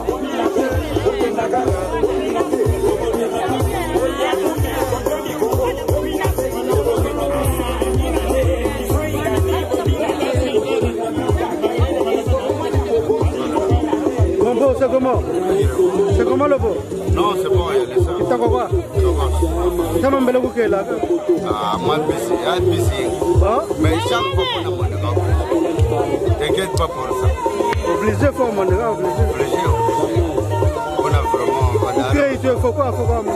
Mon beau, c'est comment? C'est comment le beau? Non, c'est bon, il y a les ça. Tu t'as quoi? Tu t'as même belé bouquet là? Ah, moi, busy. Mais chaque fois qu'on a mon gars, t'inquiète pas pour ça. Obligé, faut mon gars, obligé. On a vraiment. Ok, tu faut quoi, mon gars?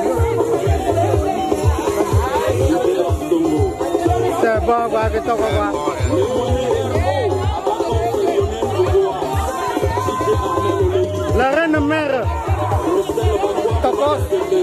C'est bon, va, que t'as quoi? La reine mère. T'as quoi?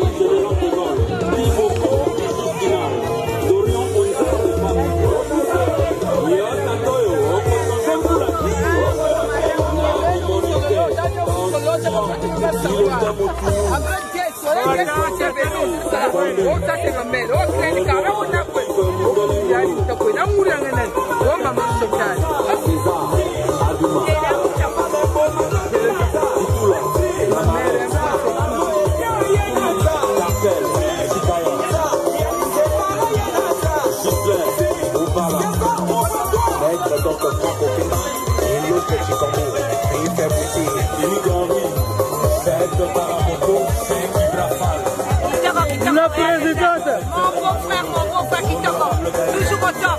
La présidente. Mon beau-frère qui te rend. Toujours au top.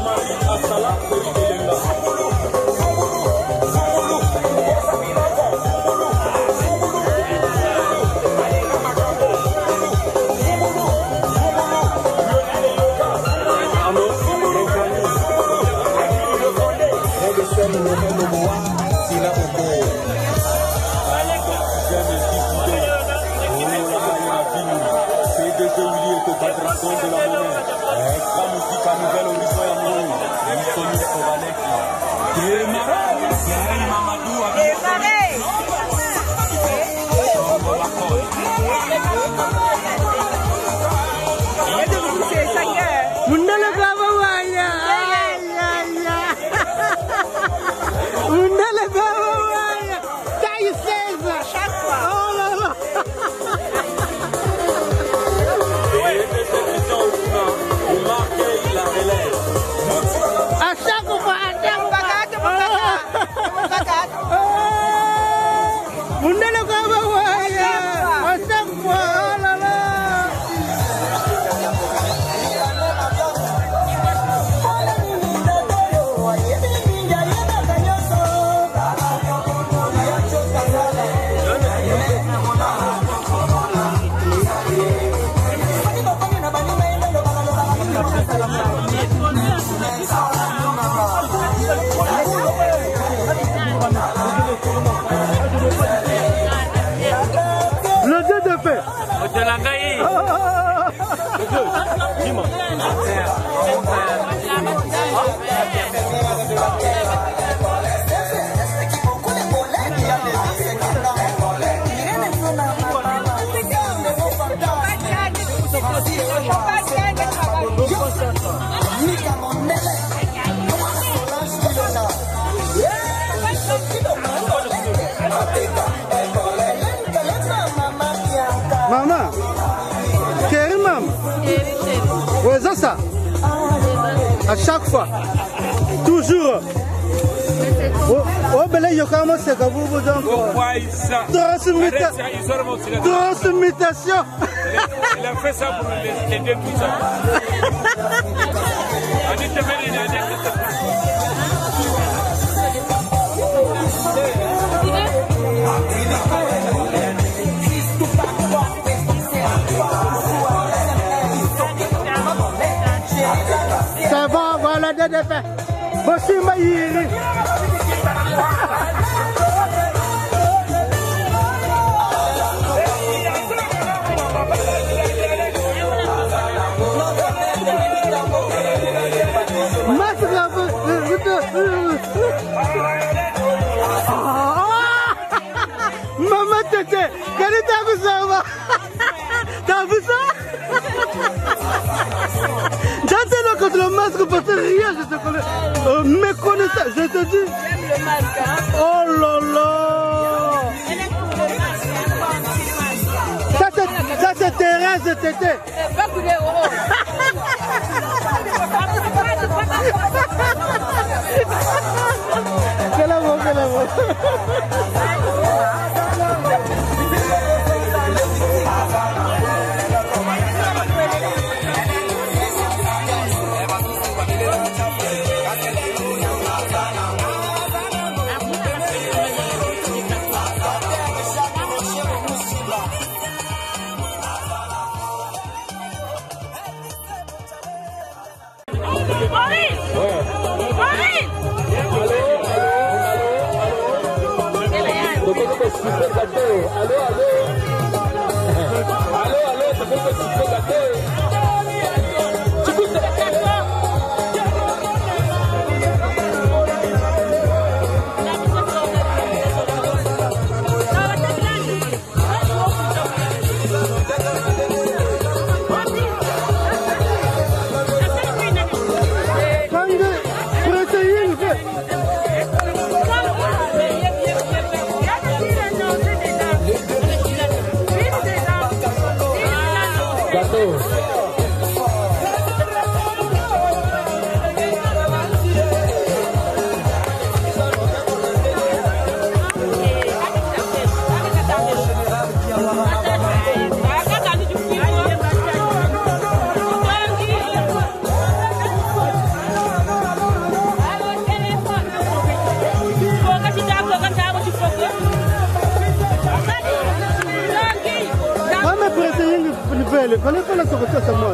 Le Dieu de paix. Maman, chérie maman, ouais c'est ça. À chaque fois, toujours. Oh ben là il y a comment c'est que vous donc transmutation. Il a fait ça pour les deux tout ça. Ça va, voilà des défaits. Voici ma yiri. Maman Tété, quel est ta vous t'as vu ça? J'attends contre le masque parce que rien, je te connais. Méconnaissant, je te dis. J'aime le masque, hein? Oh là là! Ça c'est Thérèse Tété. Pas pour les euros. Quel amour, quel amour. Fallait pas la sortir ça moi.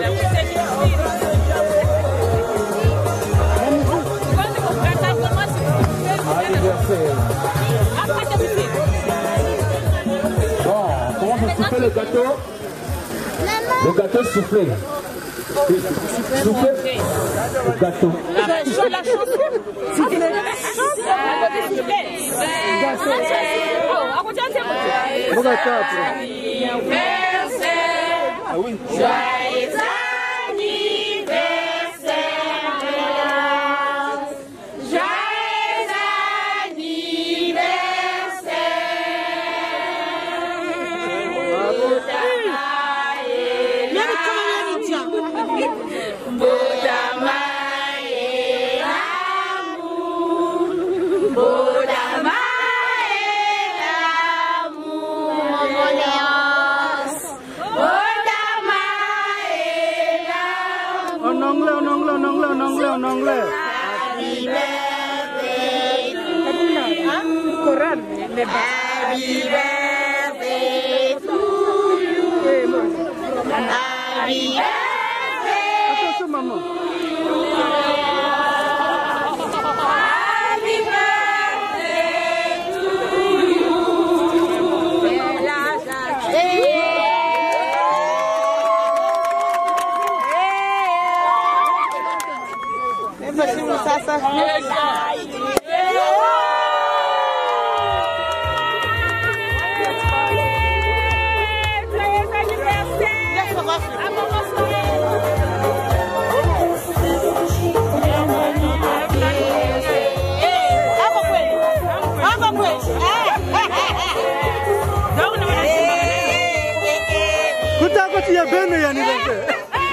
Bon, comment ça souffler le gâteau? Le gâteau soufflé. Soufflé le gâteau. La chanson. Ah oui. Joyeux anniversaire, joyeux En anglais. Happy birthday to you. Happy birthday to you. Happy birthday. Attention maman. Happy birthday to you. Kutakotia bene ya anniversaire.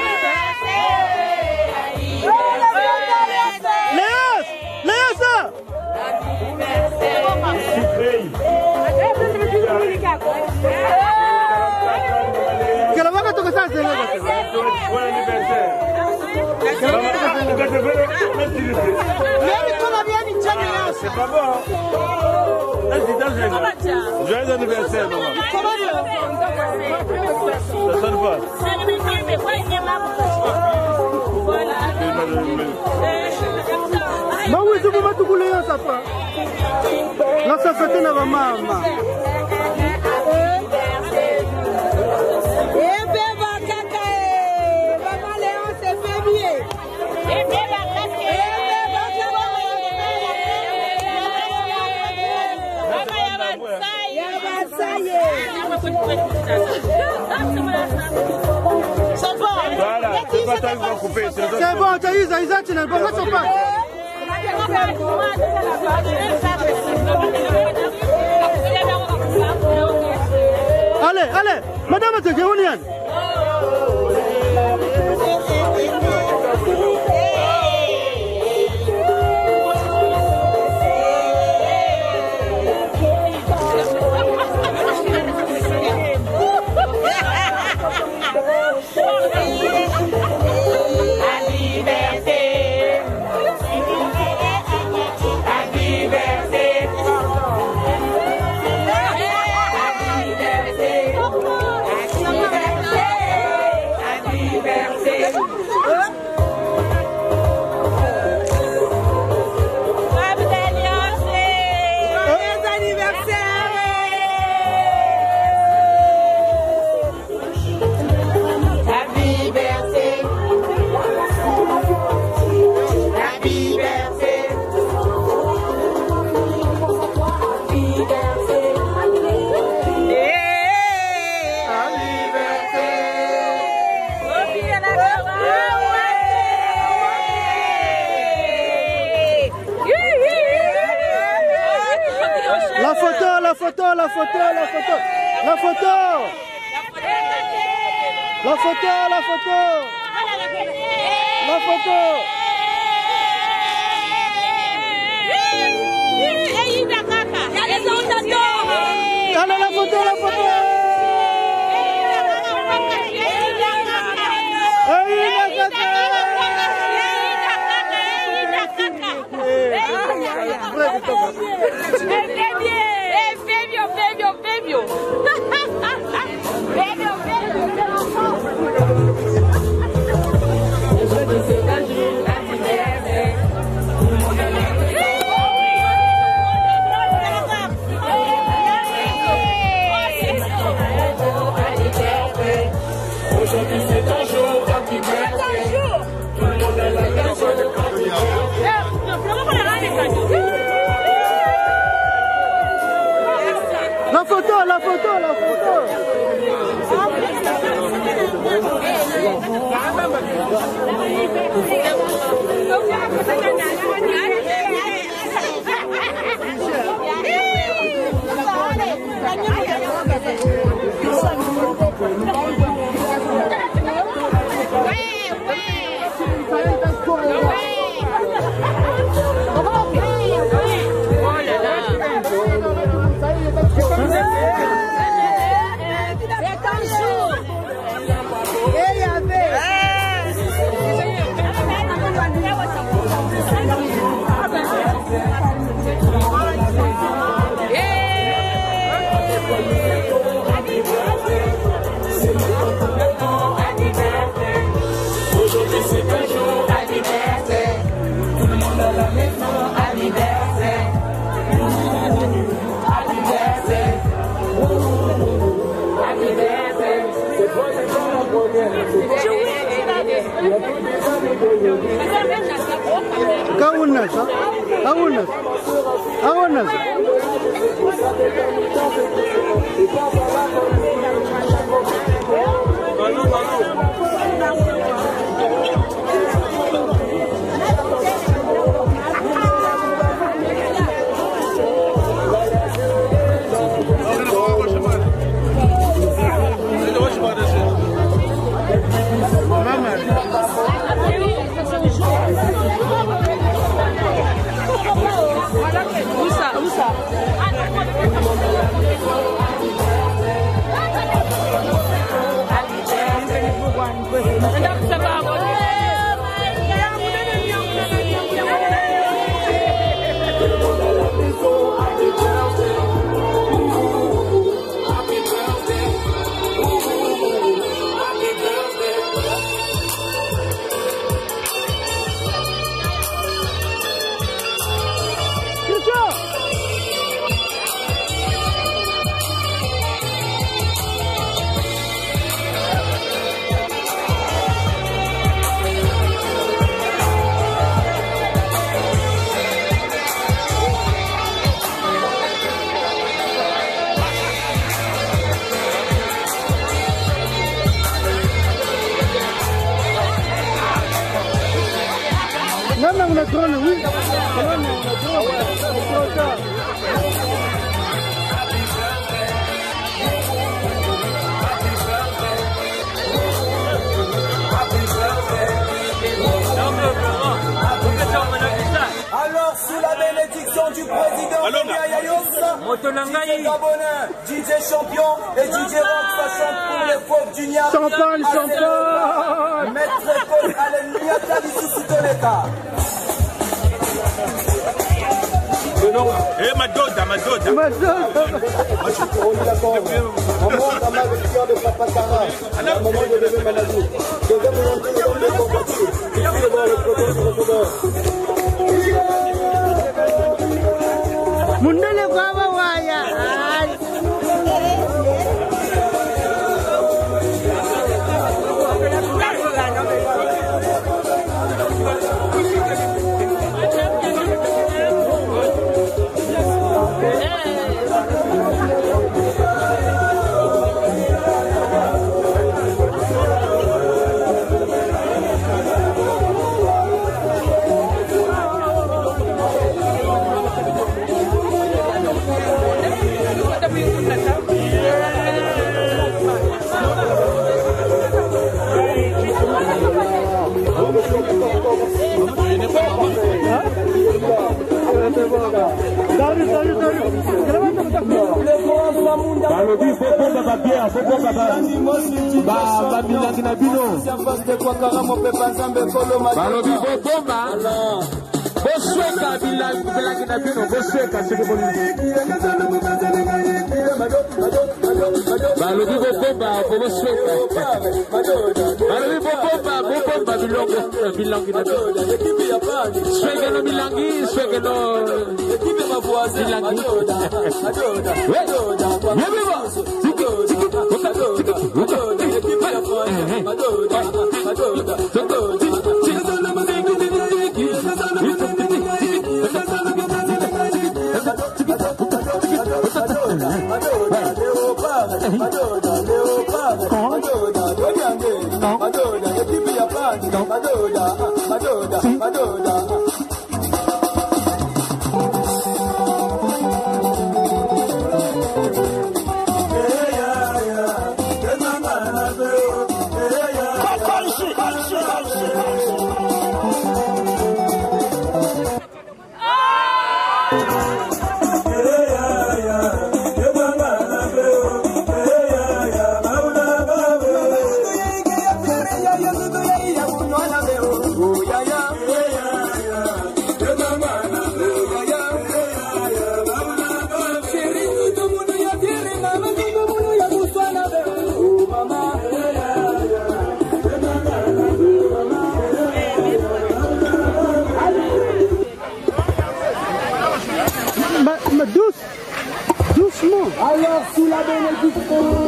Que la vaca toca esa. Buon anniversaire. C'est pas bon. Joyeux anniversaire, maman. Ça sonne pas. Maman, tu peux pas tout couler, ça pas. Là, ça fait une maman. Voilà, c'est pas toi qui vas couper. C'est bon, tu as eu ça, tu n'as pas fait ça. Allez, allez, madame, tu es réunion. Là, on a drone, oui. Là, on a drone. Alors, sous la bénédiction du président Gabonin, DJ Champion et DJ Rock, ça chante pour les pauvres du Niak. Champagne. Maître Paul Allen Niaka d'ici Souteleka. Eh, Madoda. On monte à ma victoire de Papa Tara. À un moment de bébé Mamadou. Deuxième montée de l'homme de combattu. Ici devant le protège receveur. Mundele kwa waya. Doucement. Alors, sous la bénédiction.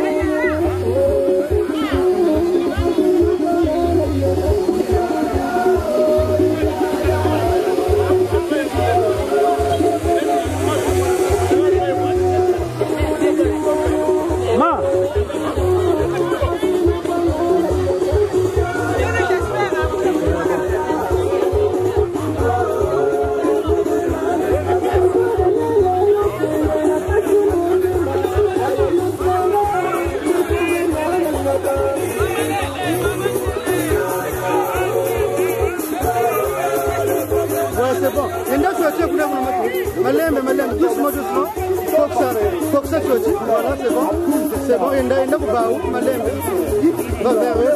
C'est bon. Malembe, doucement. Faut que ça soit dit. Voilà, c'est bon. C'est bon. Malembe. Va vers eux,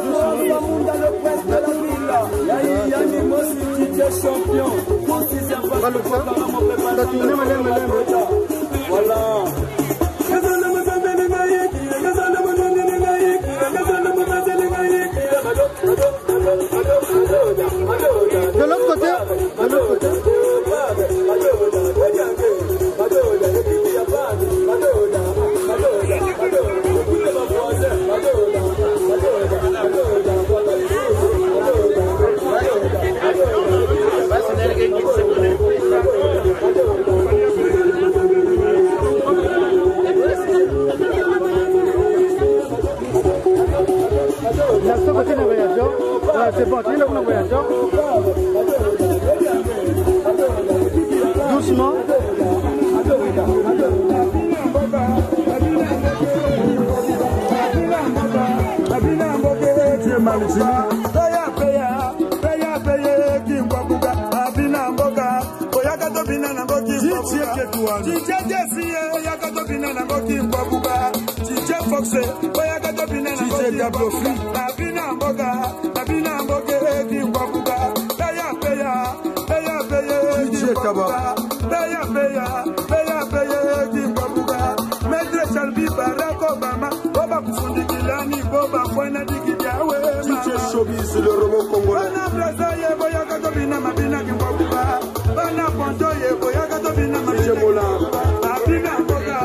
de l'autre côté. C'est bon, tu es là pour le voyageur. DJ Jesse oyaka bina na ngoki mbabuba DJ Fox oyaka bina na ngoki mbabuba abina mboga eki mbabuba peya DJ Taba peya eki mbabuba Maître Shalbi Barack Obama oba kufundikilani boba kwena dikijawe DJ Showbiz le robot congolais bana brazaye boyaka bina mabina kimbabuba bana pontoye boyaka bina mabina mola abina mboga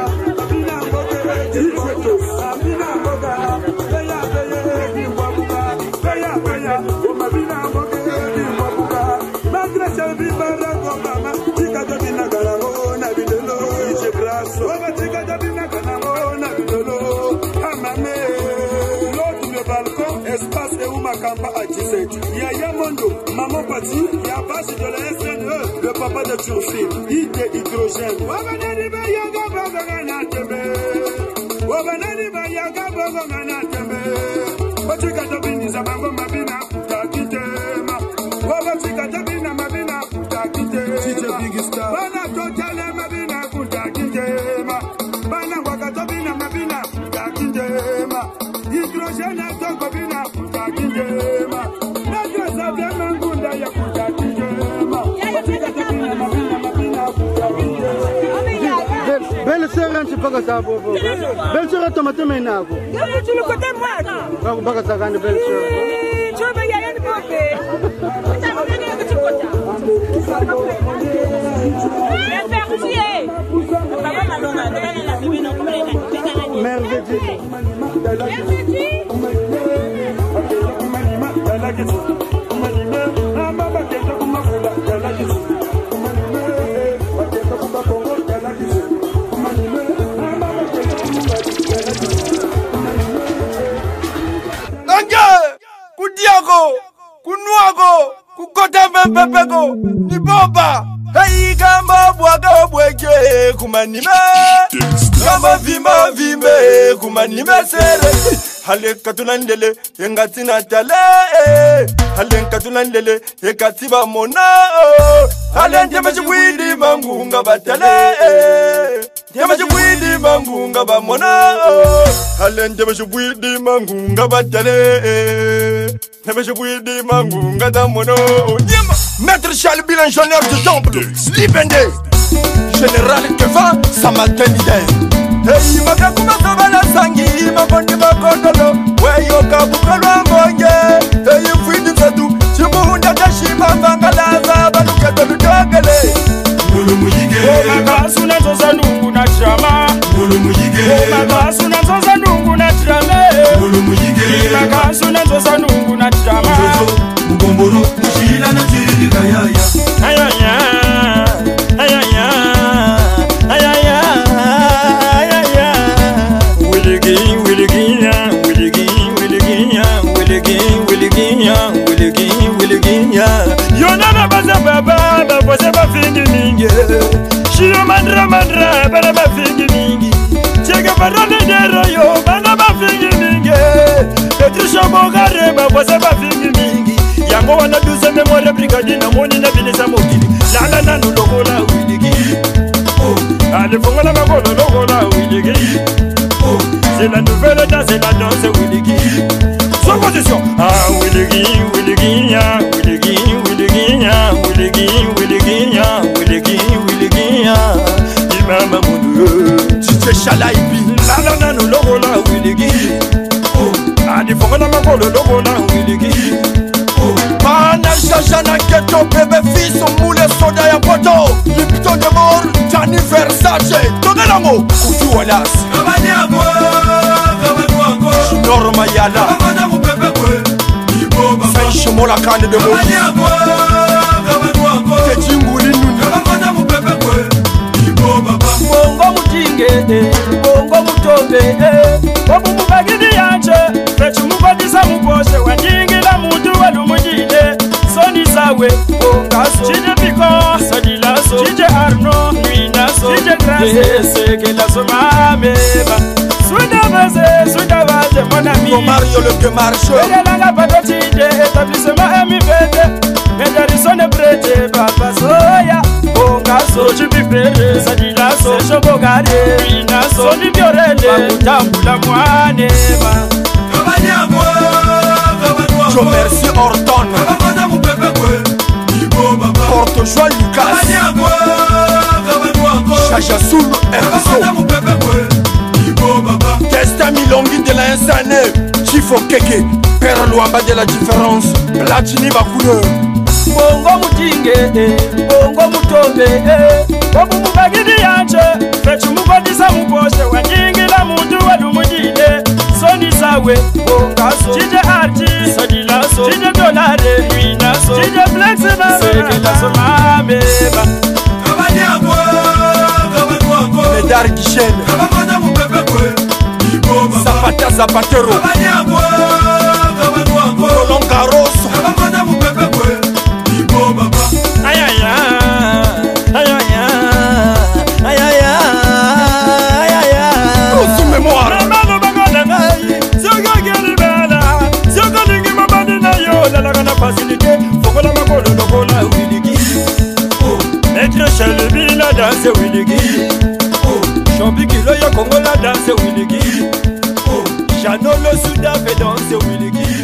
peya kimbabuba peya mabina mboga kimbabuba Maître Shalbi Barack Obama tika bina garango na bidelo DJ Brasso oba tika bina garango na bidelo amame l'autre le balcon espace et où Makamba à 17 Yaya Mondo Maman Pati y'a base de la SNE le papa de Turfine ID hydrogène wabanani ba yaga bogo ngana tembe wabanani ba yaga bogo ngana tembe batika tobini za bango mabina kutakitema wabatika tobina mabina kutakitema bana totale mabina kutakitema bana wakatobina mabina kutakitema hydrogène tokobina kutakitema nagrasa vyema ngunda ya kutakitema batika tobina mabina kutakitema Belle sœur, tu peux pas ça pour vous. Belle sœur, tu m'as tenu là. Tu le côté moi. Tu peux pas ça quand belle sœur. Tu veux y aller de côté. Kudiago, kunuago, kukota mbepeko, ni boba. Hey, gamba bwaga bweke kumanime. Gamba vime kumanime sele. Hale katulandele, yengatina tale. Hale katulandele, yekatiba mona. Hale njemejibwidi mangunga batale. Njemejibwidi mangunga bamona. Hale njemejibwidi mangunga batale. Njemejibwidi mangunga damono. Maître Shalbi, l'ingénieur du temple, Libende, Général Keva, Samatanide. Hey, Makakuma Sabala Sangi, Makondi Makondolo, Wayo Kabukalo Mbonge, Hey, Fidi Satu, Chimuhunda Kashima Bangalaza, Baluka Tolutogale. Mulumuyige, Makasuna Zosanungu na Chama, Mulumuyige, Makasuna Zosanungu na Chama, Mulumuyige, Makasuna Zosanungu na Chama, Mugomboro, Mushila na Chirika Yaya, Ayaya, Ayaya, Ayaya, Ayaya, Williginya, Williginya, Yonana Baza Baba, Baza Bafingi Mingi, Shio Mandra, Baba Bafingi Mingi, Chega Barone de Royo, Baba Bafingi Mingi, Petrisha Mogare, Baza Bafingi Mingi, Yango wana duze memoria brigadina, Moni na Binesa Mogini, Lala Nanu Logola, Willigi, Alifongola Magolo Logola, Willigi, c'est la nouvelle danse, c'est la danse, Willigi. Sans position. Ah, Williginya, Imama Mundu, Chiche Shalaibi, Lala no logo la Willigi. Adi Fongola Magolo logo la Willigi. Mana Shashana Keto, bébé fils, moule soda ya poto, Lipito de mort, Gianni Versace, Togelamo, Kutu Walas, Kabanyabo, Norma Yala, French Molakane de Mo, Tejinguli Nuni, Bongo Mutinge, Bongo Mutombe, Bobu Mubagidi Yanje, French Mubadisa Mubose, Wanyingi la Mutu Walumujide, Soni Sawe, Bongaso, Chide Piko, Sadilaso, Chide Arno, Nuinaso, Chide Grace, Sekelaso Mameba, Soudavaze, mon ami, Mario le démarche, Elanga Patotide, établissement MIVD, Medarison prêté, Papa Soya, Bongaso. Inaso chipipere Sadilaso Shobogare Inaso Nibiorele Bakutambula mwanema Je remercie Orton Porte-Joie Lucas Chajasoul Erso Destin Milongi de la Insane Chifo Keke Père Luamba de la différence Platini Bakouleur Bongo mutinge, bongo mutombe Bobu mubagidi yanje Fechu mukodisa muboshe Wanyingila mundu walumujide Soni sawe, bongaso Chije arti, sadilaso Chije dolare, winaso Chije flexe na sekelaso mameba Kabanyagwa Medar Guichene Zapata Zapatero Roland Garros Ayaya Ayaya Ayaya Ayaya Sous mémoire Mano bagona ngai Zogo geli bela Zogo lingi mabadi na yo La lagana facilité Fokola makolo lokola wiligi Maître Chelbi la danse wiligi Champi kilo ya Congo la danse wiligi Jano le Soudan fait danse wiligi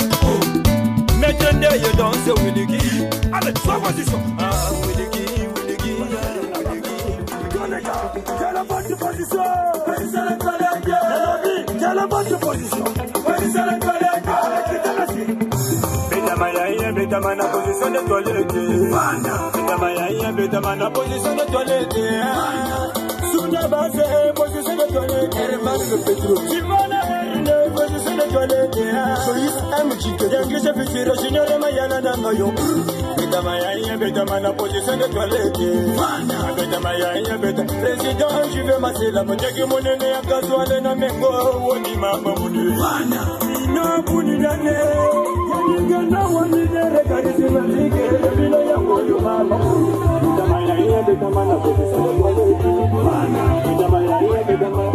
Maître Ndeye danse wiligi Allez, sois position. Ah, wiligi, wiligi, wiligi. Quelle bonne position. C'est le collègue. Quelle bonne position. C'est le collègue. Bédamaya, bédamana, position de toilette. Bédamaya, bédamana, position de toilette. Souda base, position de toilette. Herman le pétro. Simona, position de toilette. Soyez MJ. Yangi se fitira, signore Mayana Nangayo. Bédamaya, bédamana, position de toilette. Bédamaya, bédamana. Président, je vais masser la monnaie que mon nez a casualé na mengo. Woni mama muni. Ina puni dane. Yangi na wani dere karisi mazike. Bila ya koyo mama. Bédamaya, bédamana, position de toilette. Bédamaya, bédamana.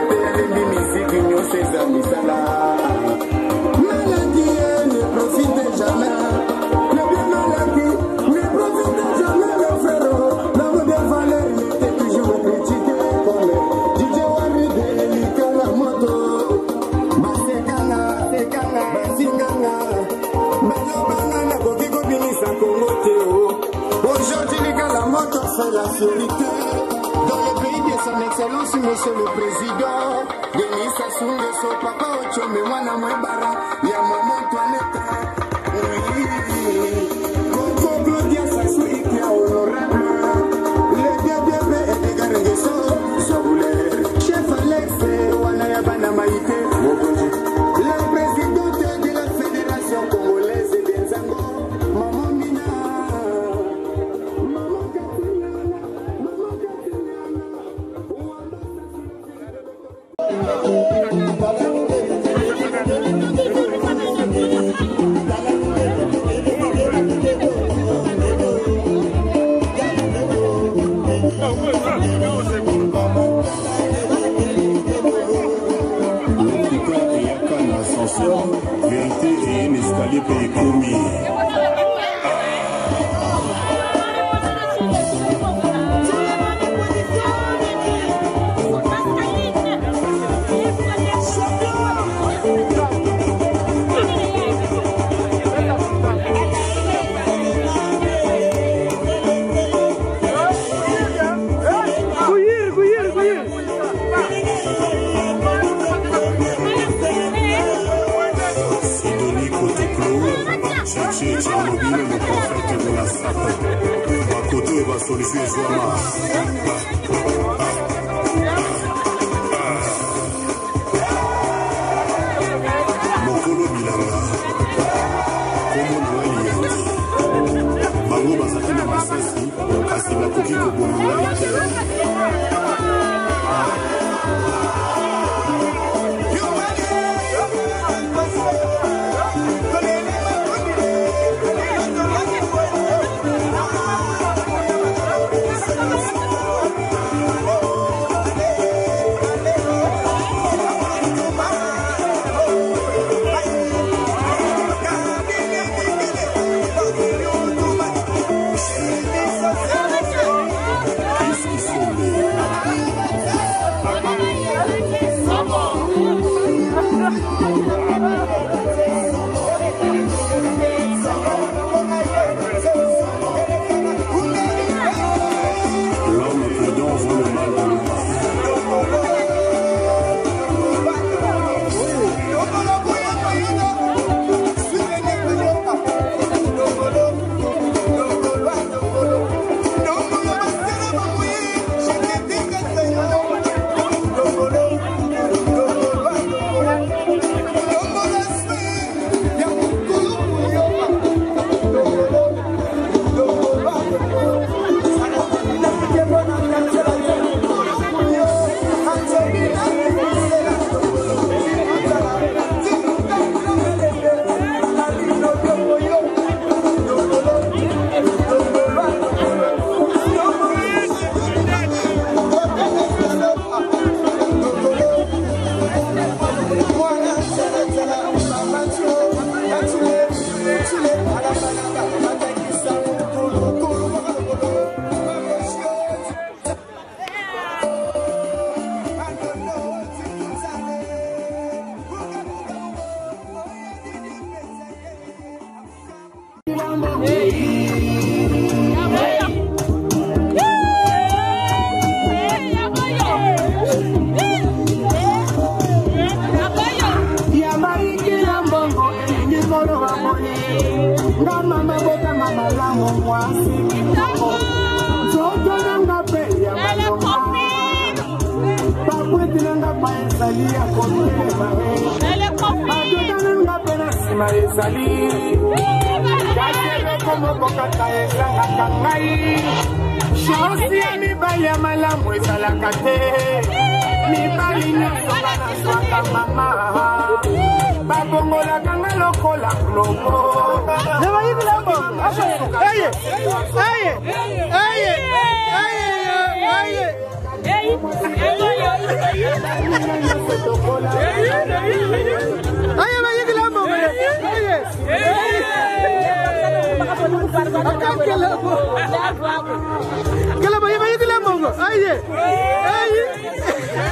Profite Aujourd'hui, les gars, la moto fait la fierté. Dans le pays de son excellence, monsieur le président. Denis Sassou Nguesso, papa Ocho, mais moi, na mwebara, ya maman Toinette. Coco Claudia Sassou, Ikea honorable. Le DDB et des Garenguesso, Saoulé. Chef Alex, Wanaya Bana Maïté. Le président de la Fédération Congolaise de Nzango, Maman Mina. Vérité et un escalier pays commis. Tchernobyl, le prophète de la Satan. Bakoto et Basolution et Zouama. Mokolo Bilanga. Komo Noël Yandi. Bango Basaki na Masasi. Kasi Bakoki Kobonga Ite.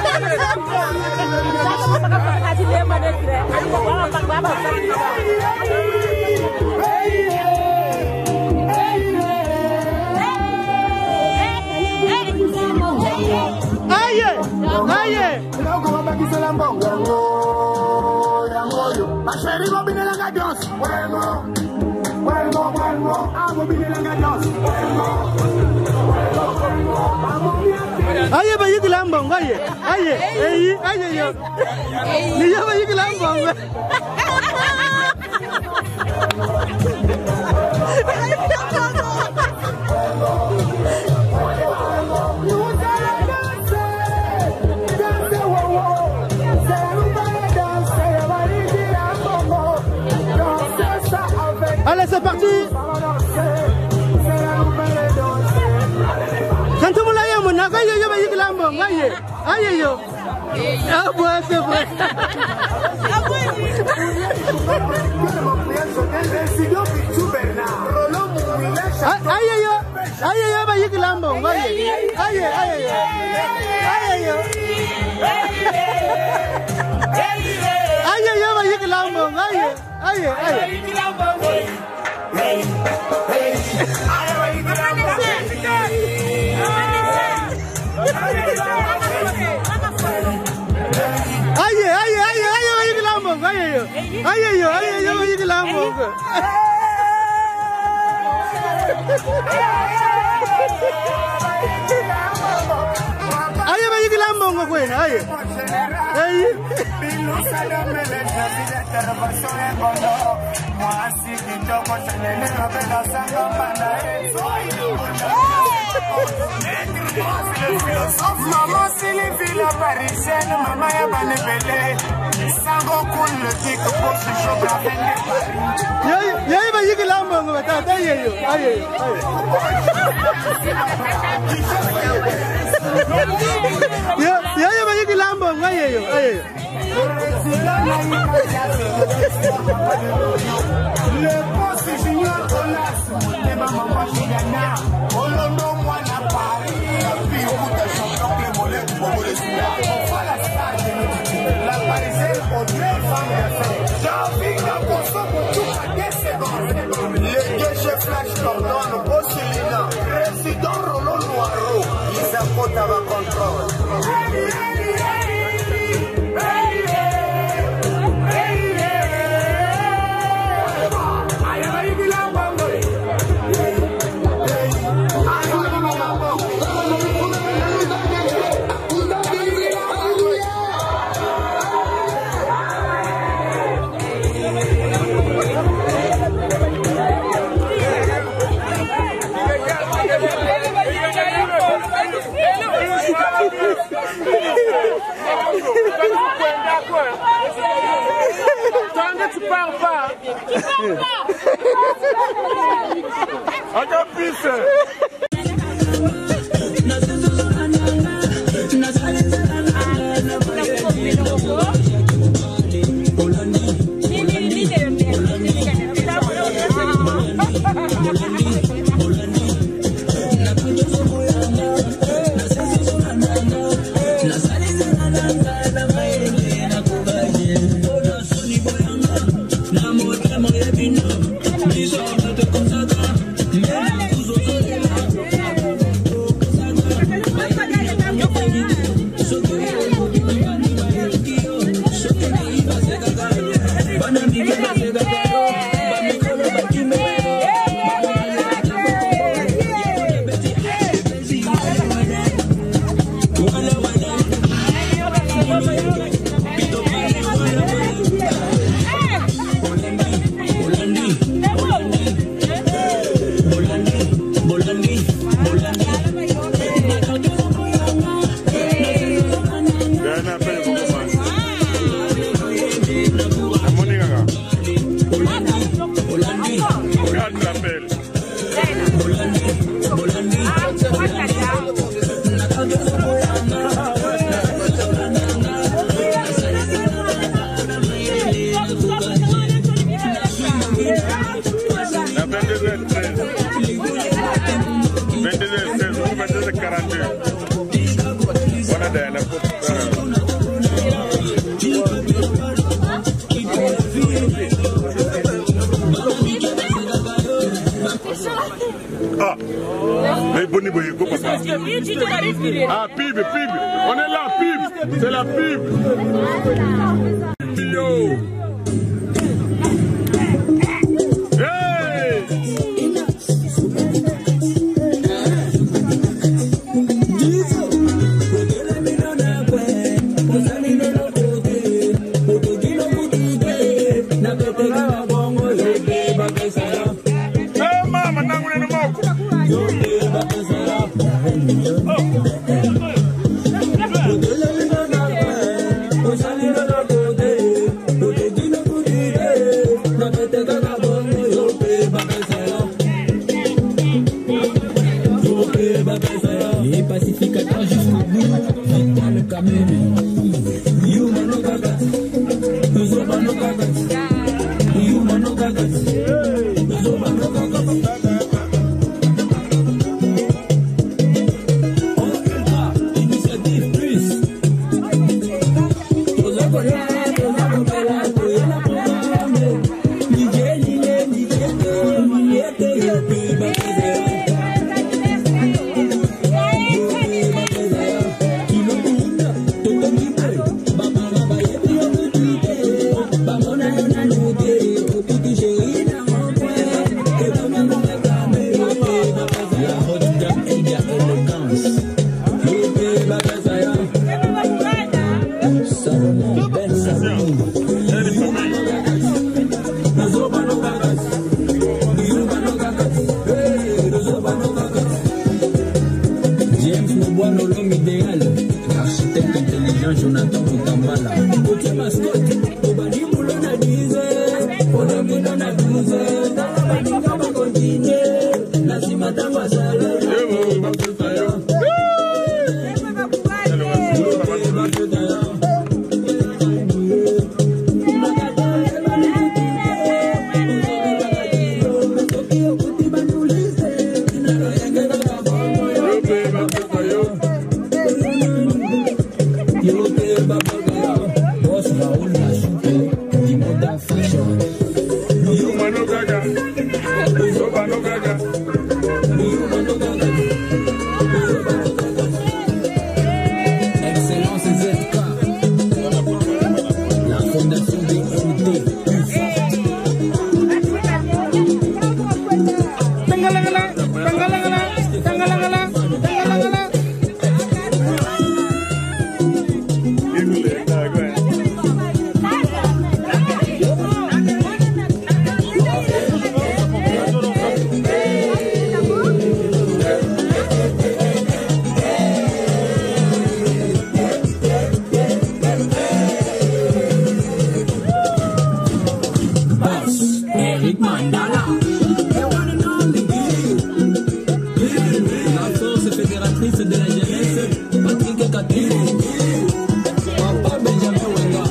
Aye. la danse. Aye ba yiki lambong aye. Aye yo. Ni yo ba yiki lambong. Allez, c'est parti. Quand on l'a eu, on a gagné, il y a eu l'ambon, aïe, yo. Ah, ouais, c'est vrai. Aïe, yo, bah, il l'ambon, aïe, Maman Sylvie la parisienne, maman ya banebele. Sango cool le tic pour ce géographie de Paris. Y'a pas eu que l'ambon, le boss junior Olas, et maman Chigana, Olondo Moana Paris, puis au bout de champion que molette pour on va la star de la parisienne aux deux femmes d'affaires. J'envie de consommer tout à 10 secondes. Le DG Flash Cordon, Bossilina, président Roland Noiro, ils apportent à ma contrôle. Tu parles pas. Ah, mais Bonnie Boyego, papa. Ah, pib, pib. On est là, pib. C'est la pib. Yo. Mama, nangu neno moko. Les pacificateurs jusqu'au bout, vital le caméra. Yuma no gagat, Zoba no gagat, Yuma no gagat, Zoba no gagat. Initiative plus. James Moboano, l'homme idéal, l'architecte intelligent Jonathan Mutambala. Côté mascotte, Obadi Moulona 10, Odamina 12, Nalabaninga va continuer, Nassimata Wasala. Excellence ZK, la fondation des fruités. Eric Mandala, la force fédératrice de la jeunesse, Patrick Katine, Papa Benjamin Wenga,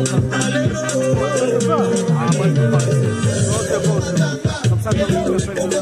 Comme ça,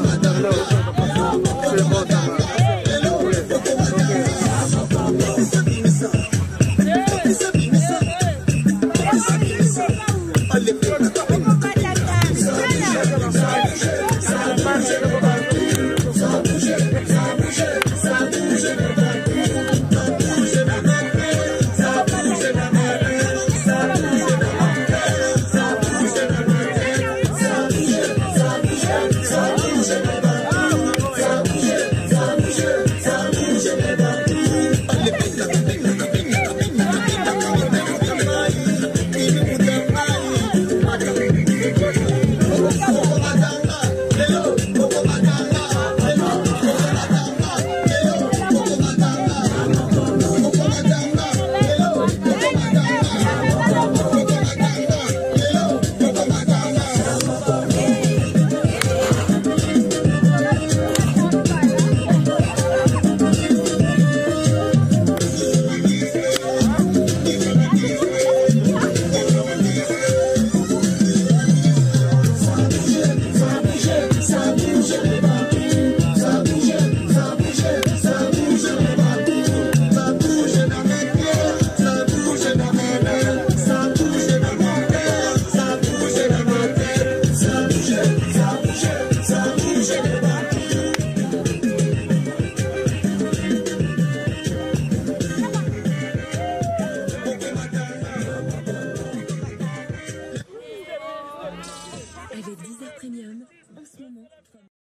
ce moment.